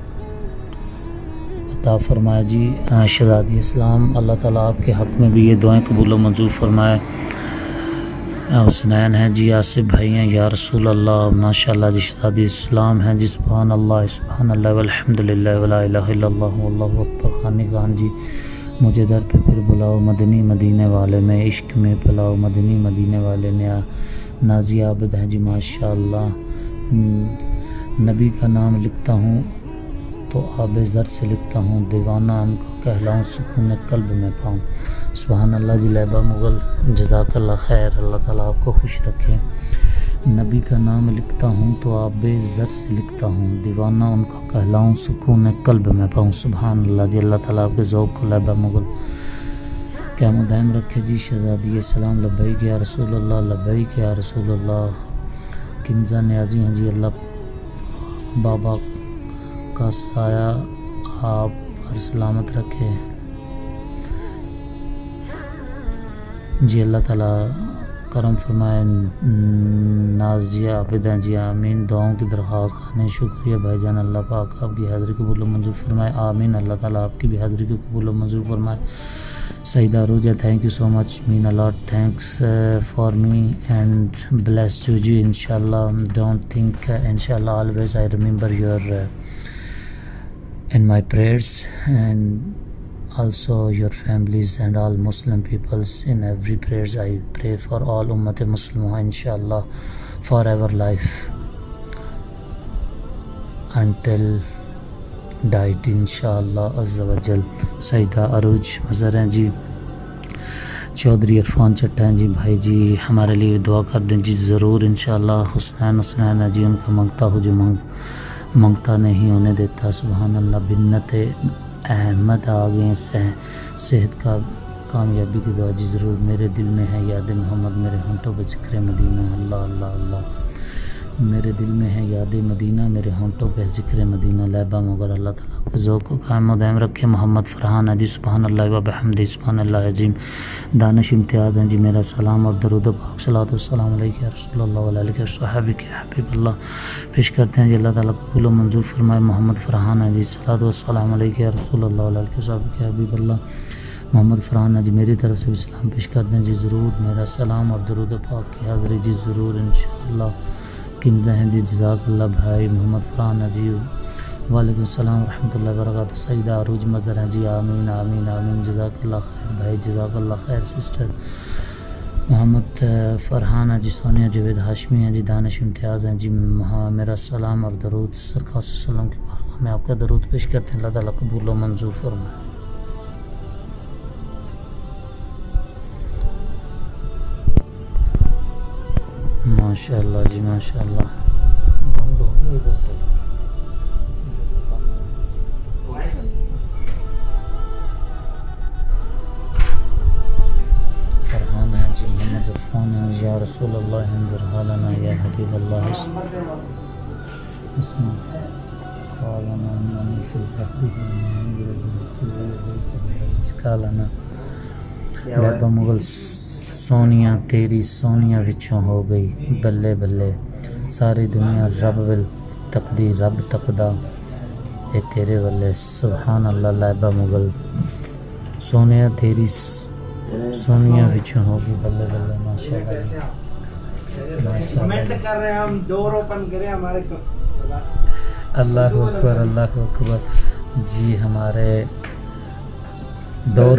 عطا فرمائے جی۔ شہزادی اسلام، اللہ تعالیٰ آپ کے حق میں بھی یہ دعائیں قبول و منظور فرمائے۔ حسنین ہیں جی، آصف بھائی ہیں، یا رسول اللہ ماشاءاللہ جی۔ شہزادی اسلام ہیں جی، سبحان اللہ والحمدللہ ولا الہ الا اللہ واللہ اکبر۔ خانی خان جی، مجھے در پہ پھر بلاؤ مدنی مدینے والے، میں عشق میں پلاؤ مدنی مدینے والے۔ نازی عابد ہیں جی، ماشاءاللہ نبی کا نام لکھتا ہوں تو آب زر سے لکھتا ہوں، دیوانہ ان کو کہلاؤں سکون قلب میں پاؤں۔ سبحان اللہ جی۔ لیبہ مغل، جزاک اللہ خیر، اللہ تعالیٰ آپ کو خوش رکھے۔ نبی کا نام لکھتا ہوں تو آب زر سے لکھتا ہوں، دیوانہ ان کو کہلاؤں سکون قلب میں پاؤں۔ سبحان اللہ جی، اللہ تعالیٰ آپ کے ذوق کو لیبہ مغل قائم و دائم رکھے جی۔ شہزادی السلام، لبیک یا رسول اللہ، لبیک یا رسول اللہ۔ کنزہ نیازی ہیں جی، اللہ بابا کا سایہ آپ پر سلامت رکھے جی، اللہ تعالیٰ کرم فرمائے۔ نازیہ عابد ہیں جی، آمین، دعاؤں کی درخواست خانے، شکریہ بھائی جان، اللہ پاک آپ کی حاضری قبول و منظور فرمائے، آمین، اللہ تعالیٰ آپ کی بھی حاضری کو قبول و منظور فرمائے۔ Saida Aruja, thank you so much, mean a lot. Thanks for me and bless you ji, inshallah. Don't think inshallah, always I remember your in my prayers, and also your families and all Muslim peoples. In every prayers I pray for all ummat Muslimah, inshallah, forever life until died انشاءاللہ عز و جل. سیدہ عروج مظہر ہیں جی. چودھری عرفان چٹا ہیں جی بھائی جی ہمارے لیے دعا کر دیں جی ضرور انشاءاللہ. حسنین ہے جی ان کا منگتا ہو جو منگتا نہیں ہونے دیتا. سبحان اللہ. بنت احمد آگے صحت کا کامیابی کی دعا جی ضرور. میرے دل میں ہے یاد محمد میرے ہونٹوں پہ ذکر مدینہ. اللہ اللہ اللہ. میرے دل میں ہے یاد مدینہ میرے ہونٹوں پہ ذکر مدینہ. لہبہ مگر اللہ تعالیٰ کے ذوق کو قائم و دائم رکھے. محمد فرحان ہے جی سبحان اللہ و بحمدہ سبحان اللہ عظیم. دانش امتیاز ہیں جی میرا سلام اور درود و پاک صلوات و السلام علیک یا رسول اللہ و علیہ وصحبہ یا حبیب اللہ پیش کرتے ہیں جی. اللہ تعالیٰ قبول و منظور فرمائے. محمد فرحان ہے جی صلوات و السلام علیک یا رسول اللہ و علیہ وصحبہ یا حبیب اللہ. محمد فرحان ہے جی میری طرف سے بھی سلام پیش کر دیں جی ضرور. میرا سلام اور درود و پاک کی حاضری جی ضرور انشاءاللہ. کنزہ ہیں جی جزاک اللہ بھائی. محمد فرحان ہے جی وعلیکم السلام ورحمۃ اللہ وبرکاتہ. سیدہ عروج مظہر ہیں جی آمین آمین آمین. جزاک اللہ خیر بھائی جزاک اللہ خیر سسٹر. محمد فرحان ہے جی. سونیا جاوید ہاشمی ہیں جی. دانش امتیاز ہیں جی. میرا سلام اور درود سرکار صلی اللہ علیہ وسلم کی بارگاہ میں آپ کا درود پیش کرتے ہیں. اللہ تعالیٰ قبول و منظور فرمائے. ماشاء اللہ جی ماشاء اللہ. بند ہو گیا ادھر سے. فرحان ہے جی. محمد عرفان ہے. یا رسول اللہ انظر حالنا یا حبیب اللہ اسم قالنا اننی فی القلنا لہبہ مغل. سونیاں تیری سونیاں وچوں ہو گئی بلے بلے. ساری دنیا رب ول تقدیر رب تقدا اے تیرے والے. سبحان اللہ. لہبہ مغل. سونیاں تیری سونیاں وچوں ہو گئی بلے بلے. ماشاء اللہ. کمنٹ کر رہے ہیں ہم. ڈور اوپن کریں ہمارے. اللہ اکبر اللہ اکبر جی. ہمارے ڈور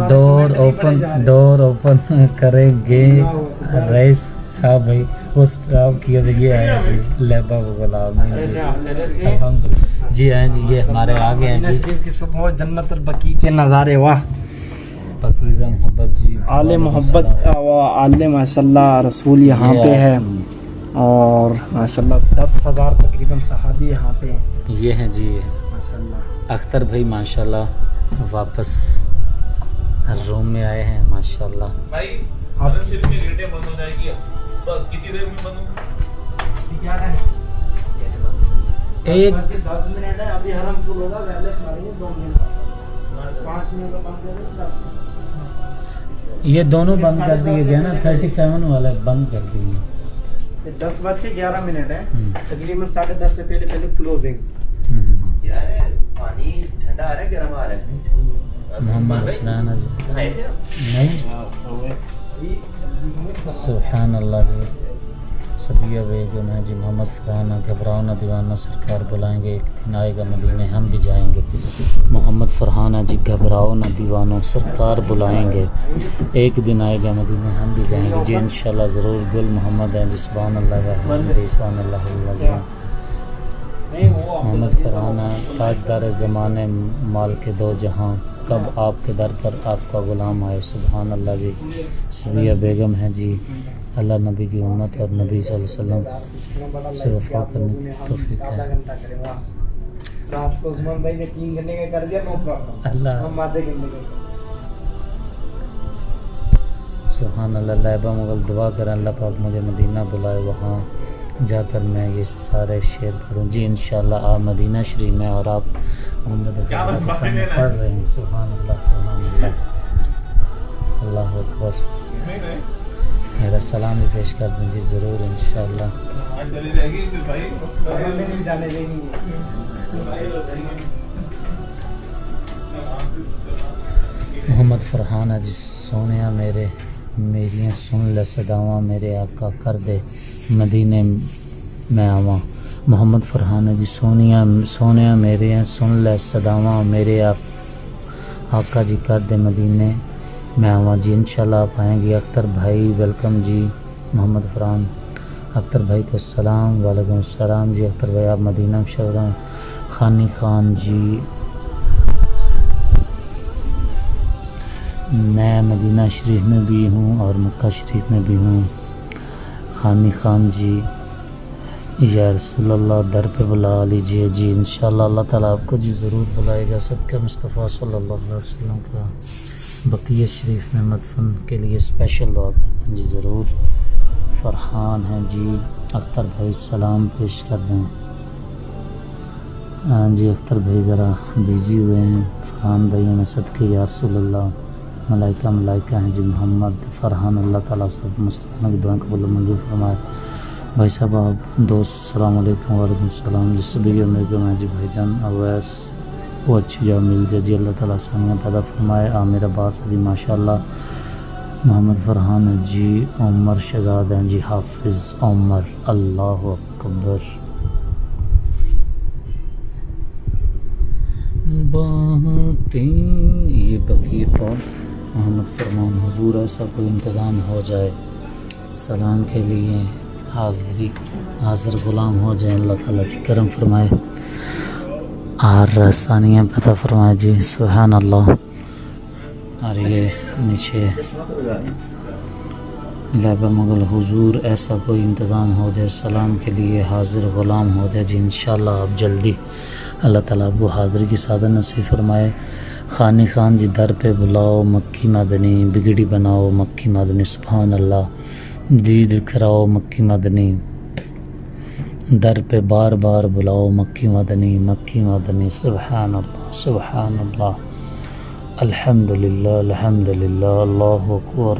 اوپن کریں گے رئیس. ہاں بھائی اس آپ کی یہ آیا جی لہبہ غلام الحمدللہ جی. آئیں جی یہ ہمارے آگے ہیں جی. کی صبح جنت البقیع کے نظارے. واہ پاکیزہ محبت جی. آل محبت و آل ماشاء اللہ رسول یہاں پہ ہے. اور ماشاء اللہ 10,000 تقریباً صحابی یہاں پہ ہیں. یہ ہیں جی ماشاء اللہ. اختر بھائی ماشاء اللہ واپس روم میں آئے ہیں ماشاء اللہ. بھائی حرم شریف میں گیٹیں بند ہو جائے گی. کتنی دیر میں بند ہوگی؟ ایک 10 منٹ ہے. ابھی حرم کھل ہوگا. ویلس ماریں گے 2 منٹ 5 منٹ کا بند کریں 10 منٹ. یہ دونوں بند کر دیے گئے نا. 37 والا بند کر دیے. 10:11 ہے. تقریباً 10:30 سے پہلے کلوزنگ. پانی ٹھنڈا آ رہا ہے گرم آ رہا ہے؟ محمد حسنین نہیں. سبحان اللہ جی. صبیہ بیگم ہے جی. محمد فرحانہ. گھبراؤ نہ دیوانہ سرکار بلائیں گے ایک دن آئے گا مدینے ہم بھی جائیں گے. محمد فرحانہ جی. گھبراؤ نہ دیوانوں سرکار بلائیں گے ایک دن آئے گا مدینے ہم بھی جائیں گے جی انشاءاللہ ضرور. گل محمد ہیں جی. سبحان اللہ والحمد سبحان اللہ العظیم. محمد فرحانہ. تاجدار زمانے مال کے دو جہاں کب آپ کے در پر آپ کا غلام آئے. سبحان اللہ جی. صبیہ بیگم ہیں جی. اللہ نبی کی امت اور نبی صلی اللہ علیہ وسلم سے وفا کرنے کی توفیق ہے. رات کو عثمان بھائی نے 3 گھنٹے کا کر دیا. No problem. اللہ ہم آدھے گھنٹے کا. سبحان اللہ. لہبہ مغل. دعا کریں اللہ پاک مجھے مدینہ بلائے وہاں جا کر میں یہ سارے شعر پڑھوں جی انشاءاللہ. آپ مدینہ شریف میں اور آپ محمد کے سامنے پڑھ رہے ہیں. سبحان اللہ سبحان اللہ. اللہ اکبر. میرا سلام بھی پیش کر دیں جی ضرور انشاءاللہ. چلی جائے گی بھائی. نہیں جانے دیں گے. محمد فرحان جی سونیا میریاں سن لے صداواں میرے آقا کر دے مدینے میں آواں محمد فرحان جی سونیا میریاں سن لے صداواں میرے آقا جی کر دے مدینے میں آواں جی انشاءاللہ آپ آئیں گے اختر بھائی ویلکم جی محمد فرحان اختر بھائی کو السلام وعلیکم السلام جی اختر بھائی آپ مدینہ شہرہ خانی خان جی میں مدینہ شریف میں بھی ہوں اور مکہ شریف میں بھی ہوں خانی خان جی یا رسول اللہ در پہ بلا لیجئے جی انشاءاللہ اللہ تعالیٰ آپ کو جی ضرور بلائے گا صدقہ مصطفیٰ صلی اللہ علیہ وسلم کا بقیہ شریف میں مدفن کے لیے اسپیشل دعا کرتے ہیں جی ضرور فرحان ہیں جی اختر بھائی سلام پیش کر دیں جی اختر بھائی ذرا بیزی ہوئے ہیں فرحان بھائی ہمیں صدقے یا رسول اللہ ملائکہ ہیں جی محمد فرحان اللہ تعالیٰ سب مسلمانوں کی دعائیں قبول و منظور فرمائے بھائی صاحب آپ دوست السلام علیکم وعلیکم السلام جی سبھی علیکم جی بھائی جان اویس وہ اچھی جگہ مل جائے جی اللہ تعالیٰ آسانیاں پیدا فرمائے عامر عباس جی ماشاء اللہ محمد فرحان جی عمر شہزاد ہیں جی حافظ عمر اللہ اکبر باتیں یہ بقیر پاس محمد فرمان حضور ایسا کوئی انتظام ہو جائے سلام کے لیے حاضر غلام ہو جائے اللہ تعالیٰ جی کرم فرمائے اور ثانیہ پتہ فرمائے جی سبحان اللہ اور یہ نیچے لہبہ مغل حضور ایسا کوئی انتظام ہو جائے سلام کے لیے حاضر غلام ہو جائے جی انشاءاللہ آپ جلدی اللہ تعالیٰ آپ کو حاضری کی سعادت نصیب فرمائے خانی خان جی در پہ بلاؤ مکی مدنی بگڑی بناؤ مکی مدنی سبحان اللہ دید کراؤ مکی مدنی در پہ بار بار بلاؤ مکی مدنی سبحان اللہ الحمدللہ اللہ اکبر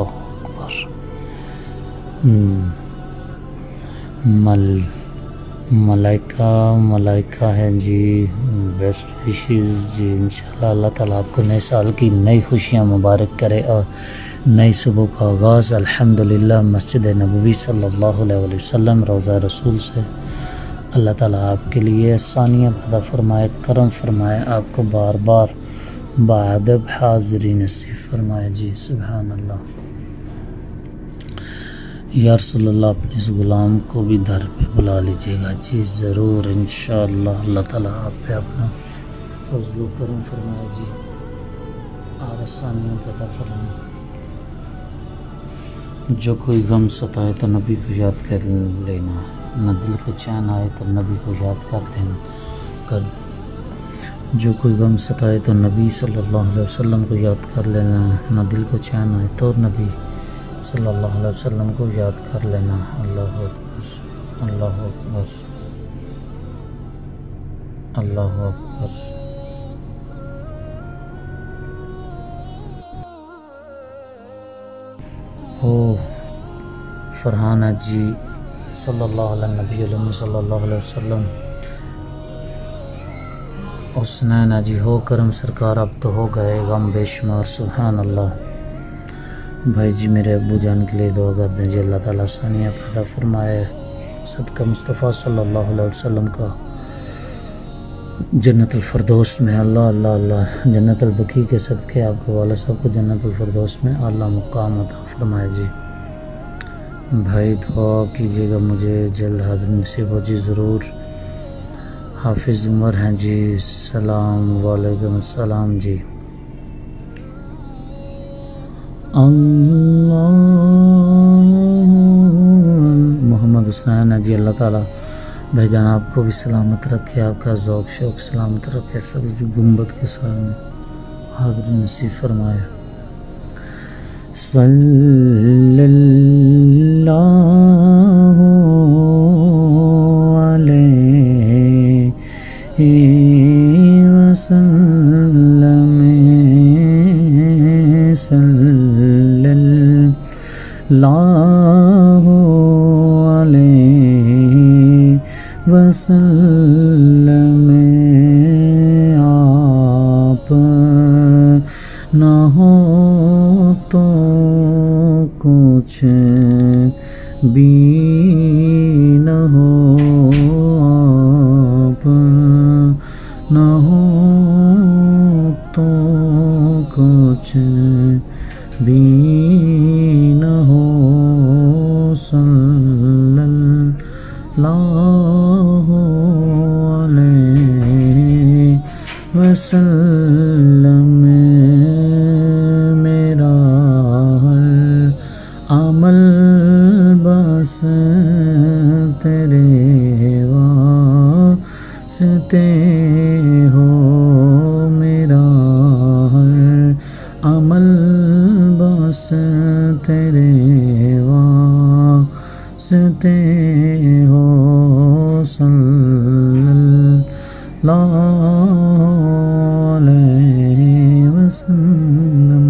ملائکہ ہیں جی بیسٹ وشیز جی انشاءاللہ اللہ تعالیٰ آپ کو نئے سال کی نئی خوشیاں مبارک کرے اور نئی صبح کا آغاز الحمدللہ مسجد نبوی صلی اللہ علیہ وسلم روضہ رسول سے اللہ تعالیٰ آپ کے لیے آسانیاں پیدا فرمائے کرم فرمائے آپ کو بار بار بادب حاضری نصیب فرمائے جی سبحان اللہ یا رسول اللہ اپنے اس غلام کو بھی در پہ بلا لیجیے گا جی ضرور انشاءاللہ اللہ تعالیٰ آپ پہ اپنا فضل و کرم فرمائے جی اور آسانیاں پیدا فرمائے جو کوئی غم ستائے تو نبی کو یاد کر لینا نہ دل کو چین آئے تو نبی کو یاد کر دینا جو کوئی غم ستائے تو نبی صلی اللہ علیہ وسلم کو یاد کر لینا نہ دل کو چین آئے تو نبی صلی اللہ علیہ وسلم کو یاد کر لینا اللہ اکبر اللہ اکبر اللہ اکبر ہو فرحانہ جی صلی اللہ علیہ نبی علیہ صلی اللہ علیہ وسلم حسنین جی ہو کرم سرکار اب تو ہو گئے غم بے شمار سبحان اللہ بھائی جی میرے ابو جان کے لیے دعا کر دیں جی اللہ تعالیٰ آسانیاں پیدا فرمائے صدقہ مصطفیٰ صلی اللہ علیہ وسلم کا جنت الفردوس میں اللہ جنت البقیع کے صدقے آپ کے والد صاحب کو جنت الفردوس میں اعلیٰ مقام عطا فرمائے جی بھائی دعا کیجیے گا مجھے جلد حاضری نصیب ہو جی ضرور حافظ عمر ہیں جی سلام وعلیکم السلام جی اللہ محمد حسین ہے جی اللہ تعالیٰ بھائی جان آپ کو بھی سلامت رکھے آپ کا ذوق شوق سلامت رکھے سبز گنبد کے سامنے حاضر نصیب فرمائے صلی اللہ علیہ وسلم صلی اللہ علیہ وسلم آپ نہ بھی نہ ہو آپ نہ ہو تو کچھ بھی نہ ہو صلی اللہ علیہ وسلم میرا ہر عمل بس تیرے واسطے ہو میرا ہر عمل بس تیرے واسطے ہو صلی اللہ علیہ وسلم۔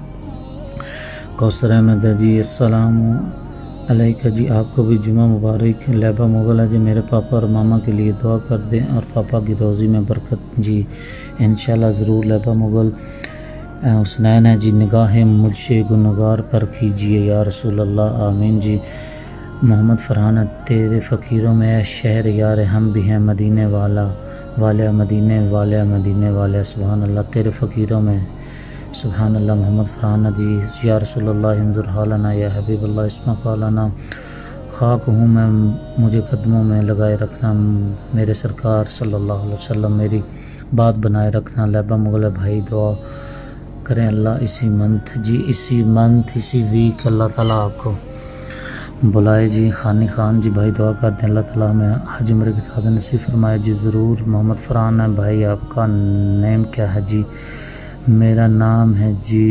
کوثر احمد جی السلام علیکہ جی، آپ کو بھی جمعہ مبارک۔ لیبا مغل ہے جی، میرے پاپا اور ماما کے لیے دعا کر دیں اور پاپا کی روزی میں برکت جی انشاءاللہ ضرور لیبا مغل۔ حسنین ہے جی، نگاہیں مجھ سے گنہگار پر کیجیے یا رسول اللہ، آمین جی۔ محمد فرحان ہے، تیرے فقیروں میں اے شہر یار ہم بھی ہیں مدینے والا والے مدینے والے مدینے والے، سبحان اللہ تیرے فقیروں میں، سبحان اللہ۔ محمد فرحان جی، یا رسول اللہ انظر حالنا یا حبیب اللہ اسمع قالنا، خاک ہوں میں مجھے قدموں میں لگائے رکھنا میرے سرکار صلی اللہ علیہ وسلم، میری بات بنائے رکھنا۔ لیبا مغل بھائی دعا کریں اللہ اسی منتھ جی، اسی منتھ اسی ویک اللہ تعالیٰ آپ کو بلائے جی۔ خانی خان جی بھائی دعا کرتے ہیں اللہ تعالیٰ ہمیں حج عمرے کے ساتھ نصیب فرمائے جی ضرور۔ محمد فرحان ہے بھائی، آپ کا نیم کیا ہے جی؟ میرا نام ہے جی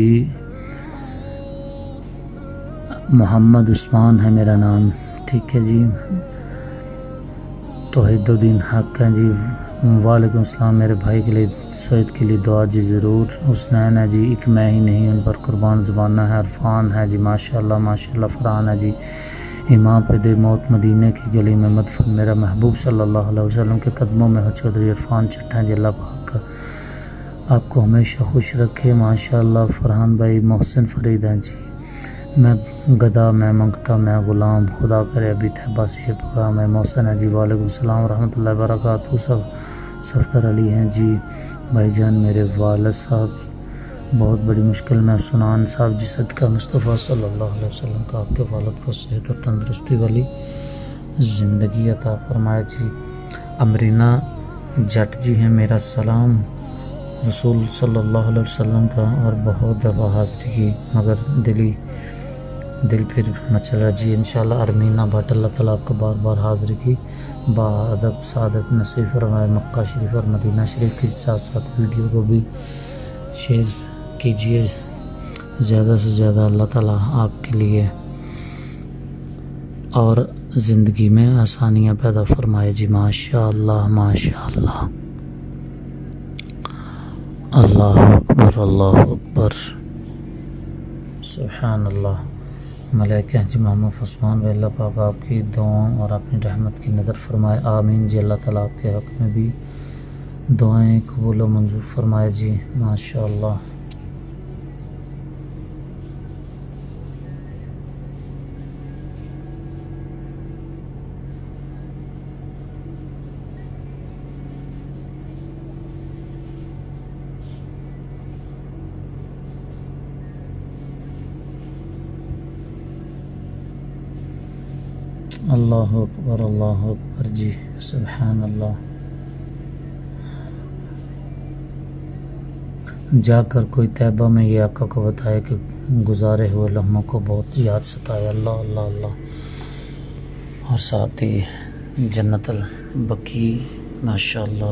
محمد عثمان ہے میرا نام، ٹھیک ہے جی۔ توحید الدین حق ہے جی، وعلیکم السلام، میرے بھائی کے لیے سعید کے لیے دعا جی ضرور۔ حسنین ہے جی، ایک میں ہی نہیں ان پر قربان زبانہ ہے۔ عرفان ہے جی، ماشاءاللہ ماشاءاللہ۔ فرحان ہے جی، امام پہ دے موت مدینے کی گلی میں مدفن میرا محبوب صلی اللہ علیہ وسلم کے قدموں میں ہو۔ چودھری عرفان چٹھا جی، اللہ پاک آپ کو ہمیشہ خوش رکھے ماشاءاللہ۔ فرحان بھائی محسن فرید ہیں جی، میں گدا میں منگتا میں غلام، خدا کرے ابھی تھیبہ سے یہ پیغام ہے۔ محسن ہے جی، وعلیکم السلام ورحمۃ اللہ وبرکاتہ۔ صفدر علی ہیں جی، بھائی جان میرے والد صاحب بہت بڑی مشکل میں، سنان صاحب جی، صدقہ مصطفیٰ صلی اللہ علیہ وسلم کا آپ کے والد کو صحت اور تندرستی والی زندگی عطا فرمائے جی۔ امرینا جٹ جی ہیں، میرا سلام رسول صلی اللہ علیہ وسلم کا، اور بہت دفعہ حاضری کی مگر دل پھر مچل رہا جی انشاءاللہ۔ ارمینا بھٹ، اللہ تعالیٰ آپ کو بار بار حاضری کی بادب سعادت نصیب فرمائے۔ مکہ شریف اور مدینہ شریف کے ساتھ ساتھ ویڈیو کو بھی شیئر کیجیے زیادہ سے زیادہ، اللہ تعالیٰ آپ کے لیے اور زندگی میں آسانیاں پیدا فرمائے جی ماشاءاللہ ماشاءاللہ۔ اللہ اکبر اللہ اکبر، سبحان اللہ۔ ملائکہ جی، محمد عثمان بھائی، اللہ پاک آپ کی دعاؤں اور اپنی رحمت کی نظر فرمائے، آمین جی۔ اللہ تعالیٰ آپ کے حق میں بھی دعائیں قبول و منظور فرمائے جی ماشاءاللہ۔ اللہ اکبر جی، سبحان اللہ۔ جا کر کوئی طیبہ میں یہ آقا کو بتائے کہ گزارے ہوئے لمحوں کو بہت یاد ستائے، اللہ اللہ اللہ۔ اور ساتھ ہی جنت البقیع ماشاءاللہ۔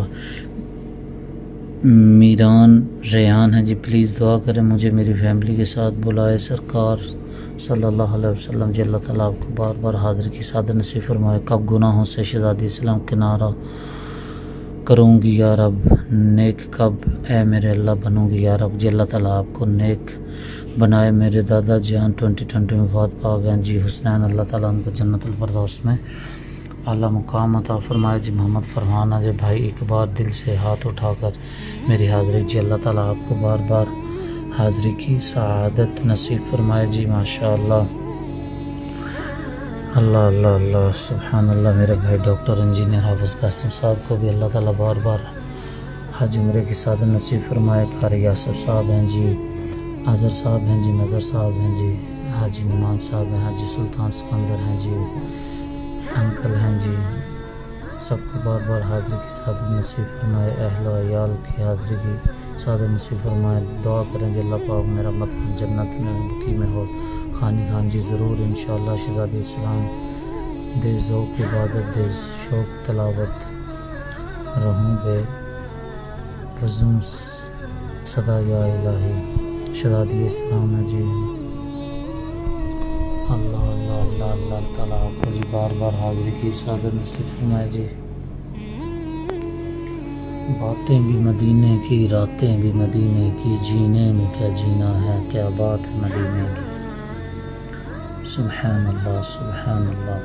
میران ریان ہے جی، پلیز دعا کریں مجھے میری فیملی کے ساتھ بلائے سرکار صلی اللہ علیہ وسلم جی، اللہ تعالیٰ آپ کو بار بار حاضر کی سعادت نصیب فرمائے۔ کب گناہوں سے شہزادی اسلام کنارہ کروں گی یا رب، نیک کب اے میرے اللہ بنوں گی یا رب جی، اللہ تعالیٰ آپ کو نیک بنائے۔ میرے دادا جان 2020 میں وفات پا گئے جی حسنین، اللہ تعالیٰ ان کو جنت الفردوس میں اعلیٰ مقام عطا فرمائے جی۔ محمد فرحان جی بھائی، ایک بار دل سے ہاتھ اٹھا کر میری حاضری جی، اللہ تعالیٰ آپ کو بار بار حاضری کی سعادت نصیب فرمائے جی ماشاءاللہ۔ اللہ اللہ اللہ سبحان اللہ. میرے بھائی ڈاکٹر انجینئر حافظ قاسم صاحب کو بھی اللہ تعالیٰ بار بار حج عمرے کی سعادت نصیب فرمائے. قاری یاسر صاحب ہیں جی، اظہر صاحب ہیں جی، نظر صاحب ہیں جی، حاجی نعمان صاحب ہیں، حاجی سلطان سکندر ہیں جی، انکل ہیں جی. سب کو بار بار حاضری کی سعادت نصیب فرمائے. اہل و عیال کی حاضری کی سعادت نصیب فرمائے. دعا کریں جی اللہ پاک میرا مطلب جنت میں بکی میں ہو. خانی خان جی ضرور انشاءاللہ شہزادی اسلام دے ذوق عبادت دے شوق تلاوت رہوں بے فضوں صدا یا الہی. شہزادی اسلام ہے جی. اللہ اللہ اللہ اللہ تعالیٰ آپ کو جی بار بار حاضری کی سعادت نصیب فرمائے جی. باتیں بھی مدینے کی، راتیں بھی مدینے کی، جینے میں کیا جینا ہے، کیا بات ہے مدینے کی. سبحان اللہ سبحان اللہ.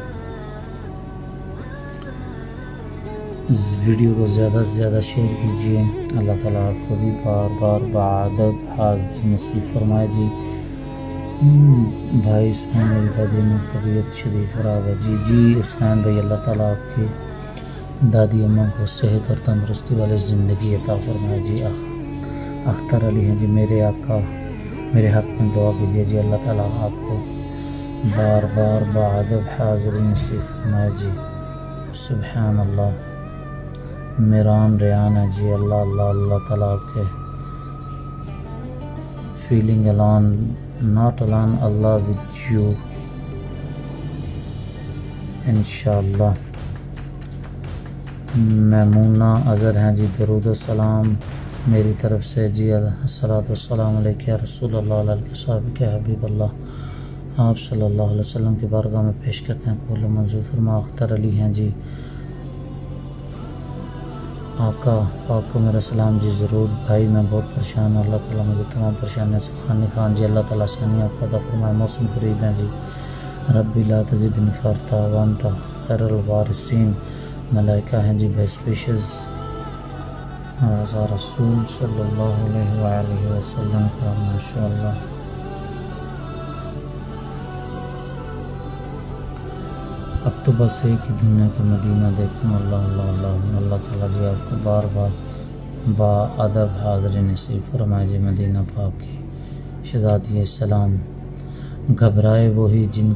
اس ویڈیو کو زیادہ سے زیادہ شیئر کیجیے. اللہ تعالیٰ آپ کو بھی بار بار بعدد حاضری نصیب فرمائے جی. بھائی اسمین میری دادی میں طبیعت شدید خراب ہے جی. جی اسمین بھائی اللہ تعالیٰ آپ کی دادی اماں کو صحت اور تندرستی والی زندگی عطا فرمائے جی. اختر علی ہیں جی میرے آقا، میرے حق میں دعا کیجیے جی. اللہ تعالیٰ آپ کو بار بار بعدد حاضری نصیب فرمائے جی. سبحان اللہ. میران ریان ہے جی. اللہ اللہ اللہ تعالیٰ آپ کے feeling alone, not alone, Allah with you انشاءاللہ. میمونہ اظہر ہیں جی. درود و سلام میری طرف سے جی. الصلاۃ والسلام علیک یا رسول اللہ علیہ صاحب کے حبیب اللہ. آپ صلی اللہ علیہ وسلم کی بارگاہ میں پیش کرتے ہیں قبول و منظور فرما. اختر علی ہیں جی. آقا پاک کو میرا سلام جی. ضرور بھائی میں بہت پریشان ہوں. اللہ تعالیٰ مجھے تمام پریشانیوں سے خانی خان جی. اللہ تعالیٰ آسانیاں پیدا فرمائے. موسم فرید ہیں جی. ربی لا تزدنی فرتا وانت خیر الوارثین. ملائکہ ہیں جی. بیسپیشز رضا رسول صلی اللہ علیہ وآلہ وسلم کا ماشاءاللہ. اب تو بس ایک ہی دن ہے کہ مدینہ دیکھوں. اللہ اللہ اللہ. اللہ تعالیٰ جی آپ کو بار بار با ادب حاضری نصیب فرمائے جی. مدینہ پاک کی شہزادی السلام. گھبرائے وہی جن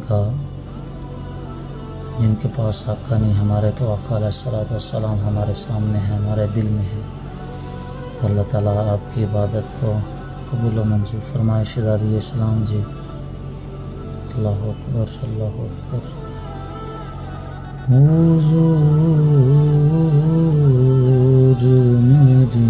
کے پاس آقا نہیں. ہمارے تو آقا علیہ الصلوۃ والسلام ہمارے سامنے ہیں، ہمارے دل میں ہیں. تو اللہ تعالیٰ آپ کی عبادت کو قبول و منظور فرمائے. شہزادی السلام جی. اللہ اکبر اللہ اکبر. حضور میری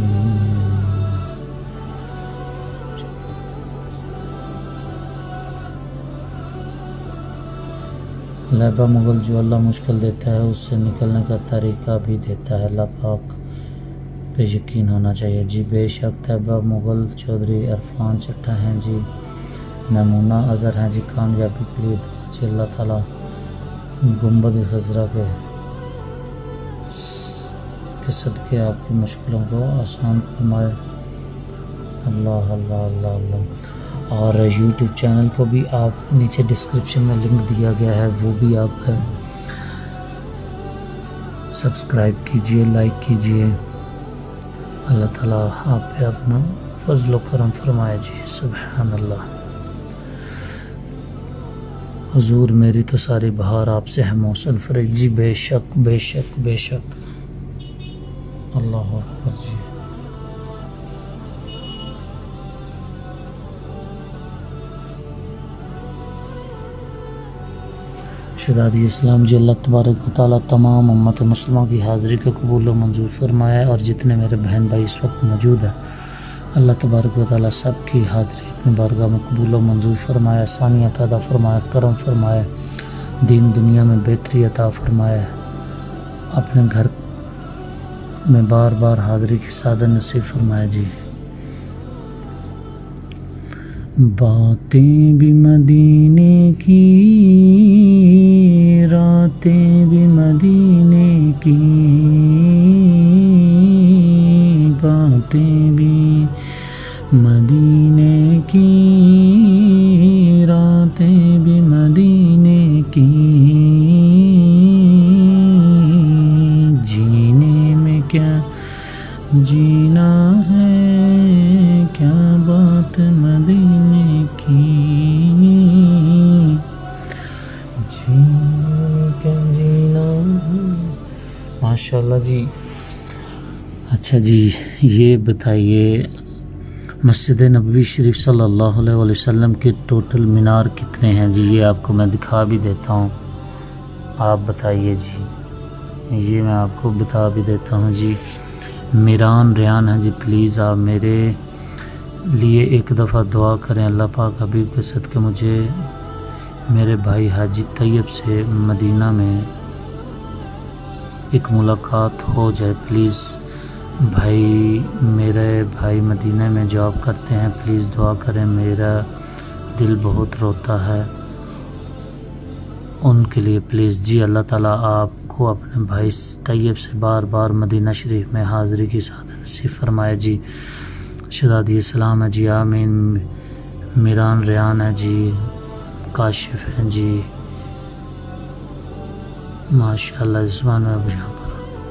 لہبہ مغل جو اللہ مشکل دیتا ہے اس سے نکلنے کا طریقہ بھی دیتا ہے. اللہ پاک پہ یقین ہونا چاہیے جی. بے شک طیبہ مغل چودھری عرفان چٹھا ہیں جی. میمونہ اظہر ہیں جی. کامیابی کے لیے دعا جی. اللہ تعالیٰ گنبد خضرا کے صدقے آپ کی مشکلوں کو آسان فرمائے. اللہ اللہ اللہ اللہ. اور یوٹیوب چینل کو بھی آپ نیچے ڈسکرپشن میں لنک دیا گیا ہے، وہ بھی آپ سبسکرائب کیجئے، لائک کیجئے. اللہ تعالیٰ آپ پہ اپنا فضل و کرم فرمائے جی. سبحان اللہ. حضور میری تو ساری بہار آپ سے ہے موصل فرید جی. بے شک بے شک بے شک. اللہ اکبر جی. شہزادی اسلام جی. اللہ تبارک و تعالیٰ تمام امت مسلمہ کی حاضری کو قبول و منظور فرمائے. اور جتنے میرے بہن بھائی اس وقت موجود ہیں اللہ تبارک و تعالیٰ سب کی حاضری اپنی بارگاہ میں قبول و منظور فرمائے. آسانیاں پیدا فرمائے، کرم فرمائے، دین دنیا میں بہتری عطا فرمائے. اپنے گھر میں بار بار حاضری کی سعادت نصیب فرمائے جی. باتیں بھی مدینے کی، راتیں بھی مدینے کی، باتیں بھی مدینے کی، راتیں بھی مدینے کی. جینا ہے کیا بات مدینے کی، جینا ہے ماشاءاللہ جی۔ اچھا جی یہ بتائیے مسجد نبوی شریف صلی اللہ علیہ وسلم کے ٹوٹل مینار کتنے ہیں جی؟ یہ آپ کو میں دکھا بھی دیتا ہوں، آپ بتائیے جی، یہ میں آپ کو بتا بھی دیتا ہوں جی۔ میران ریان ہے جی، پلیز آپ میرے لیے ایک دفعہ دعا کریں، اللہ پاک حبیب کے صدقے مجھے میرے بھائی حاجی طیب سے مدینہ میں ایک ملاقات ہو جائے پلیز۔ بھائی میرے بھائی مدینہ میں جاب کرتے ہیں، پلیز دعا کریں، میرا دل بہت روتا ہے ان کے لیے پلیز جی۔ اللہ تعالیٰ آپ کو اپنے بھائی طیب سے بار بار مدینہ شریف میں حاضری کی سعادت نصیب فرمائے جی۔ شہزادی السلام ہے جی، آمین۔ میران ریان ہے جی، کاشف ہیں جی ماشاءاللہ، عثمان میں یہاں پر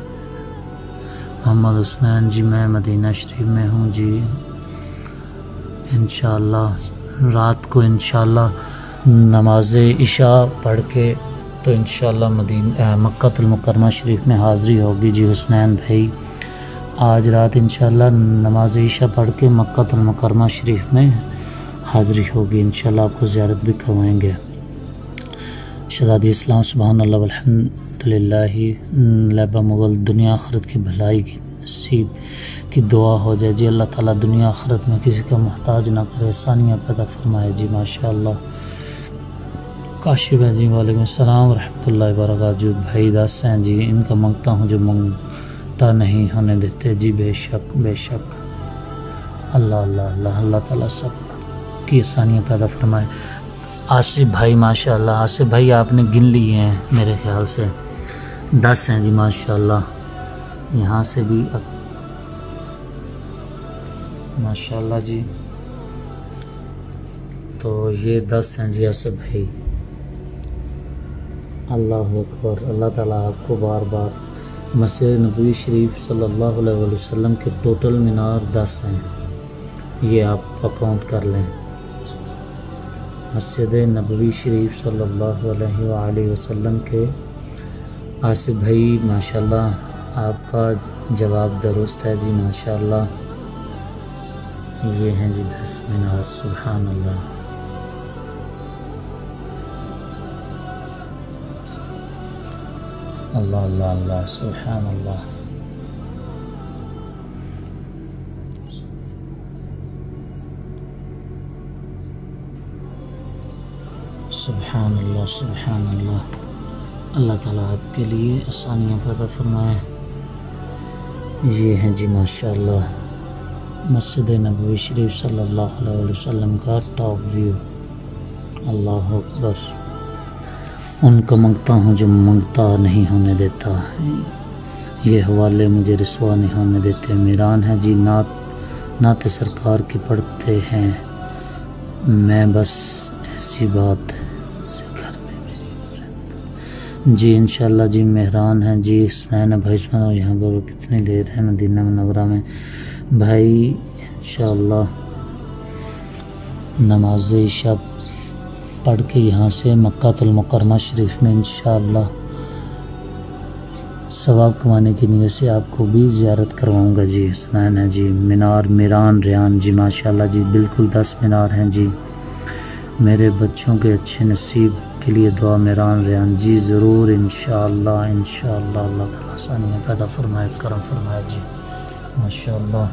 محمد حسنین جی، میں مدینہ شریف میں ہوں جی، انشاءاللہ رات کو انشاءاللہ نماز عشاء پڑھ کے تو انشاءاللہ مکہ المکرمہ شریف میں حاضری ہوگی جی۔ حسنین بھائی آج رات انشاءاللہ نماز عشاء پڑھ کے مکہ المکرمہ شریف میں حاضری ہوگی، انشاءاللہ آپ کو زیارت بھی کروائیں گے۔ شہزادی اسلام سبحان اللہ والحمدللہ، لبا مغل دنیا آخرت کی بھلائی کی نصیب کی دعا ہو جائے جی۔ اللہ تعالیٰ دنیا آخرت میں کسی کا محتاج نہ کرے، آسانیاں پیدا فرمائے جی ماشاءاللہ۔ کاشف ہے جی، وعلیکم السلام ورحمۃ اللہ وبرکاتہ۔ بھائی دس ہیں جی، ان کا منگتا ہوں جو منگتا نہیں ہونے دیتے جی، بے شک بے شک، اللہ اللہ اللہ، اللہ تعالیٰ سب کی آسانیاں پیدا فرمائے۔ آصف بھائی ماشاءاللہ، آصف بھائی آپ نے گن لیے ہیں میرے خیال سے 10 ہیں جی ماشاءاللہ، یہاں سے بھی ماشاءاللہ جی، تو یہ 10 ہیں جی آصف بھائی۔ اللہ اکبر، اللہ تعالیٰ آپ کو بار بار مسجد نبوی شریف صلی اللہ علیہ وسلم کے ٹوٹل مینار 10 ہیں، یہ آپ اکاؤنٹ کر لیں۔ مسجد نبوی شریف صلی اللہ علیہ وآلہ وسلم کے آصف بھائی ماشاءاللہ آپ کا جواب درست ہے جی ماشاءاللہ، یہ ہیں جی 10 مینار، سبحان اللہ۔ اللہ اللہ اللہ، سبحان اللہ۔ سبحان اللہ سبحان اللہ، اللہ تعالیٰ آپ کے لیے آسانیاں پیدا فرمائے۔ یہ ہیں جی ماشاءاللہ مسجد نبوی شریف صلی اللہ علیہ وسلم کا ٹاپ ویو، اللہ اکبر۔ ان کا منگتا ہوں جو منگتا نہیں ہونے دیتا، یہ حوالے مجھے رسوا نہیں ہونے دیتے۔ میران ہے جی، نعت سرکار کی پڑھتے ہیں میں، بس ایسی بات سے گھر میں رہتا جی انشاءاللہ جی۔ مہران ہیں جی، حسنین بھائی سنو یہاں پر کتنی دیر ہے مدینہ منورہ میں بھائی، انشاءاللہ نماز عشاء پڑھ کے یہاں سے مکہ المکرمہ شریف میں انشاءاللہ ثواب کمانے کی نیت سے آپ کو بھی زیارت کرواؤں گا جی۔ حسنین ہے جی، مینار میران ریان جی ماشاءاللہ جی، بالکل 10 مینار ہیں جی۔ میرے بچوں کے اچھے نصیب کے لیے دعا میران ریان جی، ضرور انشاءاللہ انشاءاللہ، اللہ تعالیٰ آسانیاں پیدا فرمائے، کرم فرمائے جی ماشاءاللہ۔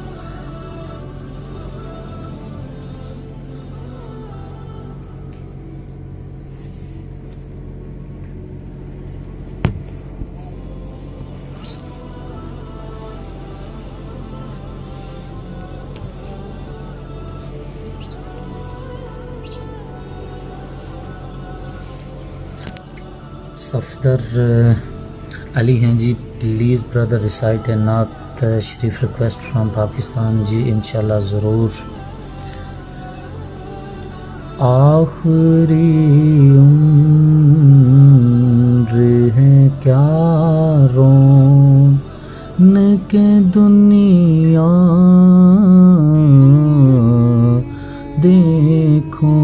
صفدر علی ہیں جی، پلیز بردر ریسائٹ اے نعت شریف ریکویسٹ فرام پاکستان جی، انشاءاللہ ضرور۔ آخری عمر ہے کیا کہ دنیا دیکھوں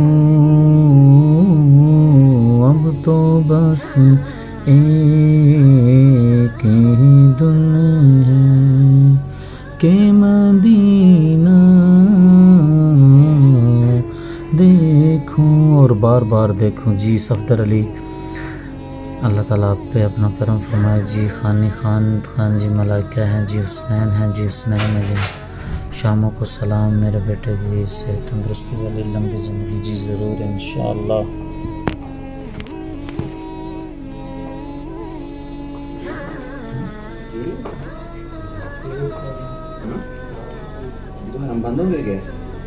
اب تو بس ایک ہی دن ہے کہ مدینہ دیکھوں اور بار بار دیکھوں. جی صفدر علی اللہ تعالیٰ آپ پہ اپنا کرم فرمائے. جی خانی خان جی ملائکہ ہیں جی، حسنین ہیں جی، حسنین ہیں جی. شاموں کو سلام میرے بیٹے کی سے تندرستی والی لمبی زندگی. جی ضرور انشاءاللہ. تو ہم بند ہو گئے کیا؟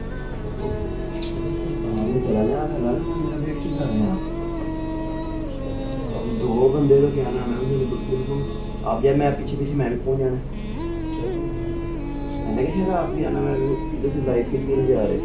چلا جا دو بندے تو کیا نام ہے آپ جائے، میں پیچھے پیچھے میں بھی پہنچ جانا. میں نے کہا آپ بھی آنا، میں بھی ادھر سے لائف کے لیے جا رہے.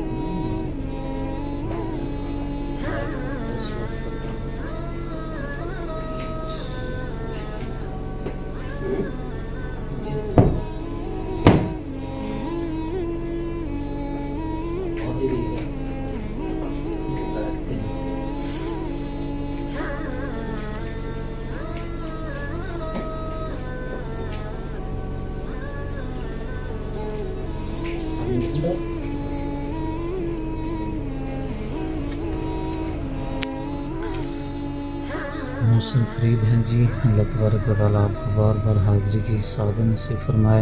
محسن فرید ہیں جی. اللہ تبارک و تعالیٰ آپ کو بار بار حاضری کی سعادت نصیب فرمائے.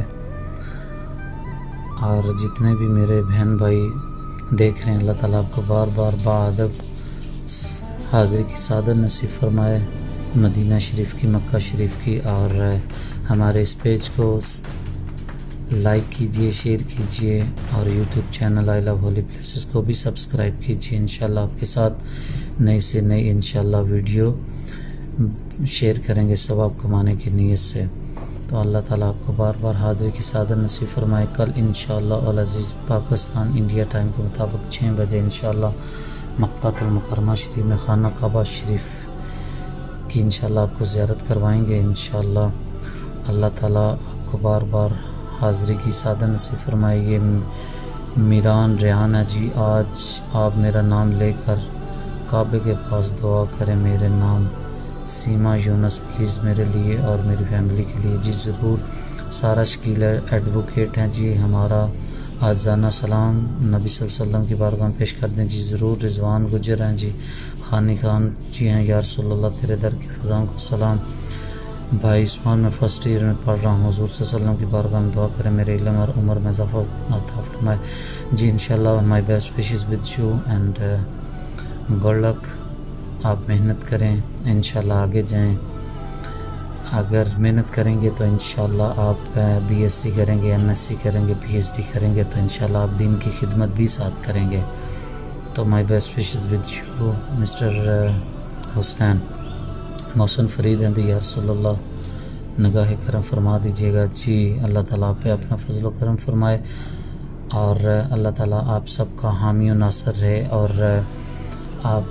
اور جتنے بھی میرے بہن بھائی دیکھ رہے ہیں اللہ تعالیٰ آپ کو بار بار باادب حاضری کی سعادت نصیب فرمائے. مدینہ شریف کی، مکہ شریف کی. اور ہمارے اس پیج کو لائک کیجئے، شیئر کیجئے، اور YouTube channel I love holy places کو بھی سبسکرائب کیجئے. انشاءاللہ آپ کے ساتھ نئی سے نئی انشاءاللہ ویڈیو شیئر کریں گے ثواب کمانے کی نیت سے. تو اللہ تعالیٰ آپ کو بار بار حاضری کی سعادت نصیب فرمائے. کل انشاءاللہ العزیز پاکستان انڈیا ٹائم کے مطابق 6 بجے انشاءاللہ مکہ المکرمہ شریف میں خانہ کعبہ شریف کی انشاءاللہ آپ کو زیارت کروائیں گے انشاءاللہ. اللہ تعالیٰ آپ کو بار بار حاضری کی سعادت نصیب فرمائے. یہ میران ریحان ہے جی. آج آپ میرا نام لے کر کعبے کے پاس دعا کریں میرے نام. سیما یونس پلیز میرے لیے اور میری فیملی کے لیے. جی ضرور. سارا شکیل ایڈوکیٹ ہیں جی. ہمارا آجزانہ سلام نبی صلی اللہ علیہ وسلم کی بارگاہ میں پیش کر دیں. جی ضرور. رضوان گجر ہیں جی. خانی خان جی ہیں. یا رسول اللہ تیرے در کی فضاؤں کو سلام. بھائی عثمان میں فرسٹ ایئر میں پڑھ رہا ہوں. حضور صلی اللہ علیہ وسلم کی بارگاہ میں دعا کریں میرے علم اور عمر میں اضافہ عطا فرمائے. جی انشاءاللہ my best wishes with you and good luck. آپ محنت کریں انشاءاللہ آگے جائیں. اگر محنت کریں گے تو انشاءاللہ آپ بی ایس سی کریں گے، ایم ایس سی کریں گے، پی ایچ ڈی کریں گے تو انشاءاللہ آپ دین کی خدمت بھی ساتھ کریں گے. تو my best wishes with you mister Hasnain. Mohsin Farid ہیں یا رسول اللہ نگاہ کرم فرما دیجیے گا. جی اللہ تعالیٰ آپ پہ اپنا فضل و کرم فرمائے اور اللہ تعالیٰ آپ سب کا حامی و ناصر رہے. اور آپ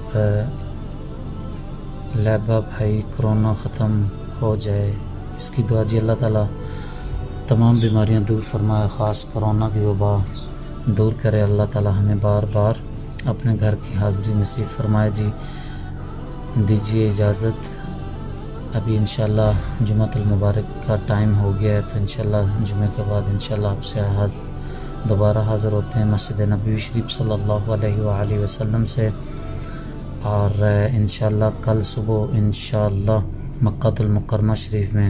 لیبا بھائی کرونا ختم ہو جائے اس کی دعا. جی اللہ تعالیٰ تمام بیماریاں دور فرمائے، خاص کرونا کی وبا دور کرے. اللہ تعالیٰ ہمیں بار بار اپنے گھر کی حاضری نصیب فرمائے. جی دیجیے اجازت. ابھی انشاءاللہ جمعۃ المبارک کا ٹائم ہو گیا ہے تو انشاءاللہ جمعہ کے بعد انشاءاللہ آپ سے دوبارہ حاضر ہوتے ہیں مسجد نبوی شریف صلی اللہ علیہ وآلہ وسلم سے. اور انشاءاللہ کل صبح انشاءاللہ مکہ المکرمہ شریف میں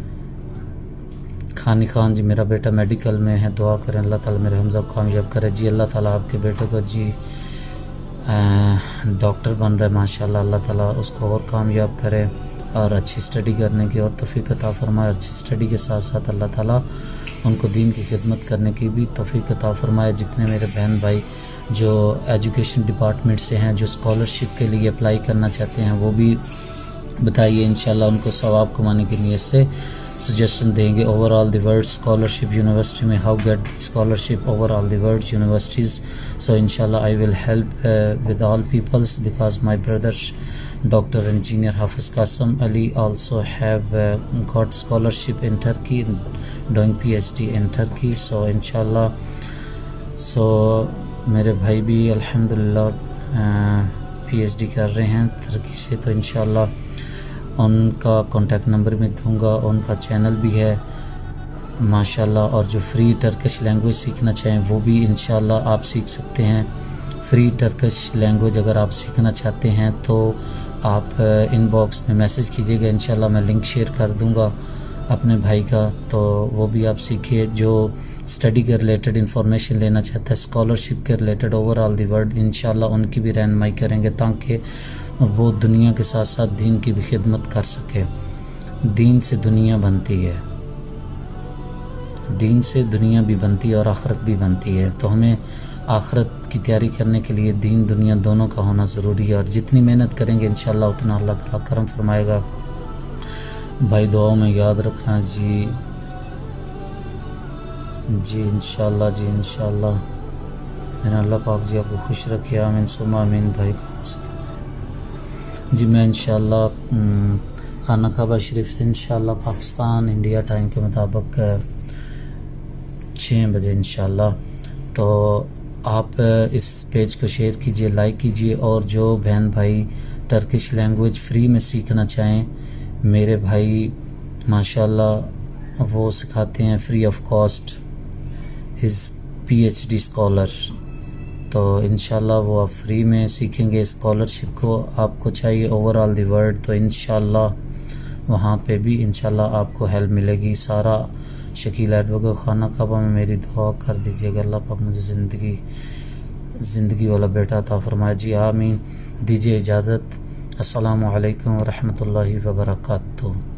خانی خان جی میرا بیٹا میڈیکل میں ہے. دعا کریں اللہ تعالیٰ میرے حمزہ کو کامیاب کرے. جی اللہ تعالیٰ آپ کے بیٹے کو جی ڈاکٹر بن رہے ماشاءاللہ. اللہ تعالیٰ اس کو اور کامیاب کرے اور اچھی اسٹڈی کرنے کی اور توفیق عطا فرمائے. اچھی اسٹڈی کے ساتھ ساتھ اللہ تعالیٰ ان کو دین کی خدمت کرنے کی بھی توفیق عطا فرمائے. جتنے میرے بہن بھائی جو ایجوکیشن ڈپارٹمنٹ سے ہیں جو اسکالرشپ کے لیے اپلائی کرنا چاہتے ہیں وہ بھی بتائیے انشاءاللہ ان کو ثواب کمانے کی نیت سے سجیشن دیں گے. Over all the world scholarship university میں how get scholarship over all the world universities. So انشاءاللہ I will help with all peoples because my brother Dr. Engineer Hafiz Qasim Ali also have got scholarship in Turkey, doing PhD in Turkey. So inshallah, so میرے بھائی بھی الحمدللہ PhD کر رہے ہیں ترکی سے. تو انشاءاللہ ان کا کانٹیکٹ نمبر میں دوں گا. ان کا چینل بھی ہے ماشاءاللہ, اور جو فری ٹرکش لینگویج سیکھنا چاہیں وہ بھی انشاءاللہ آپ سیکھ سکتے ہیں. فری ٹرکش لینگویج اگر آپ سیکھنا چاہتے ہیں تو آپ ان باکس میں میسیج کیجیے گا, انشاءاللہ میں لنک شیئر کر دوں گا اپنے بھائی کا, تو وہ بھی آپ سیکھیے. جو اسٹڈی کے ریلیٹڈ انفارمیشن لینا چاہتا ہے, اسکالرشپ کے related over all the world, انشاءاللہ ان کی بھی رہنمائی کریں گے تاکہ وہ دنیا کے ساتھ ساتھ دین کی بھی خدمت کر سکے. دین سے دنیا بنتی ہے, دین سے دنیا بھی بنتی ہے اور آخرت بھی بنتی ہے. تو ہمیں آخرت کی تیاری کرنے کے لیے دین دنیا دونوں کا ہونا ضروری ہے, اور جتنی محنت کریں گے انشاءاللہ اتنا اللہ تعالیٰ کرم فرمائے گا. بھائی دعاؤں میں یاد رکھنا. جی انشاءاللہ, جی انشاءاللہ. میرا اللہ پاک جی آپ کو خوش رکھے, آمین ثم آمین. بھائی کو جی میں انشاءاللہ خانہ کعبہ شریف سے انشاءاللہ پاکستان انڈیا ٹائم کے مطابق 6 بجے انشاءاللہ. تو آپ اس پیج کو شیئر کیجئے, لائک کیجئے, اور جو بہن بھائی ترکش لینگویج فری میں سیکھنا چاہیں, میرے بھائی ماشاءاللہ وہ سکھاتے ہیں free of cost, his PhD scholar. تو انشاءاللہ وہ آپ فری میں سیکھیں گے. اسکالرشپ کو آپ کو چاہیے اوور آل دی ورلڈ, تو انشاءاللہ وہاں پہ بھی انشاءاللہ آپ کو ہیلپ ملے گی. سارا شکیل ایڈوکیٹ خانہ کعبہ میں میری دعا کر دیجیے گا, اللہ پاک مجھے زندگی والا بیٹا عطا فرمائے. جی آمین. دیجیے اجازت. السلام علیکم ورحمۃ اللہ وبرکاتہ.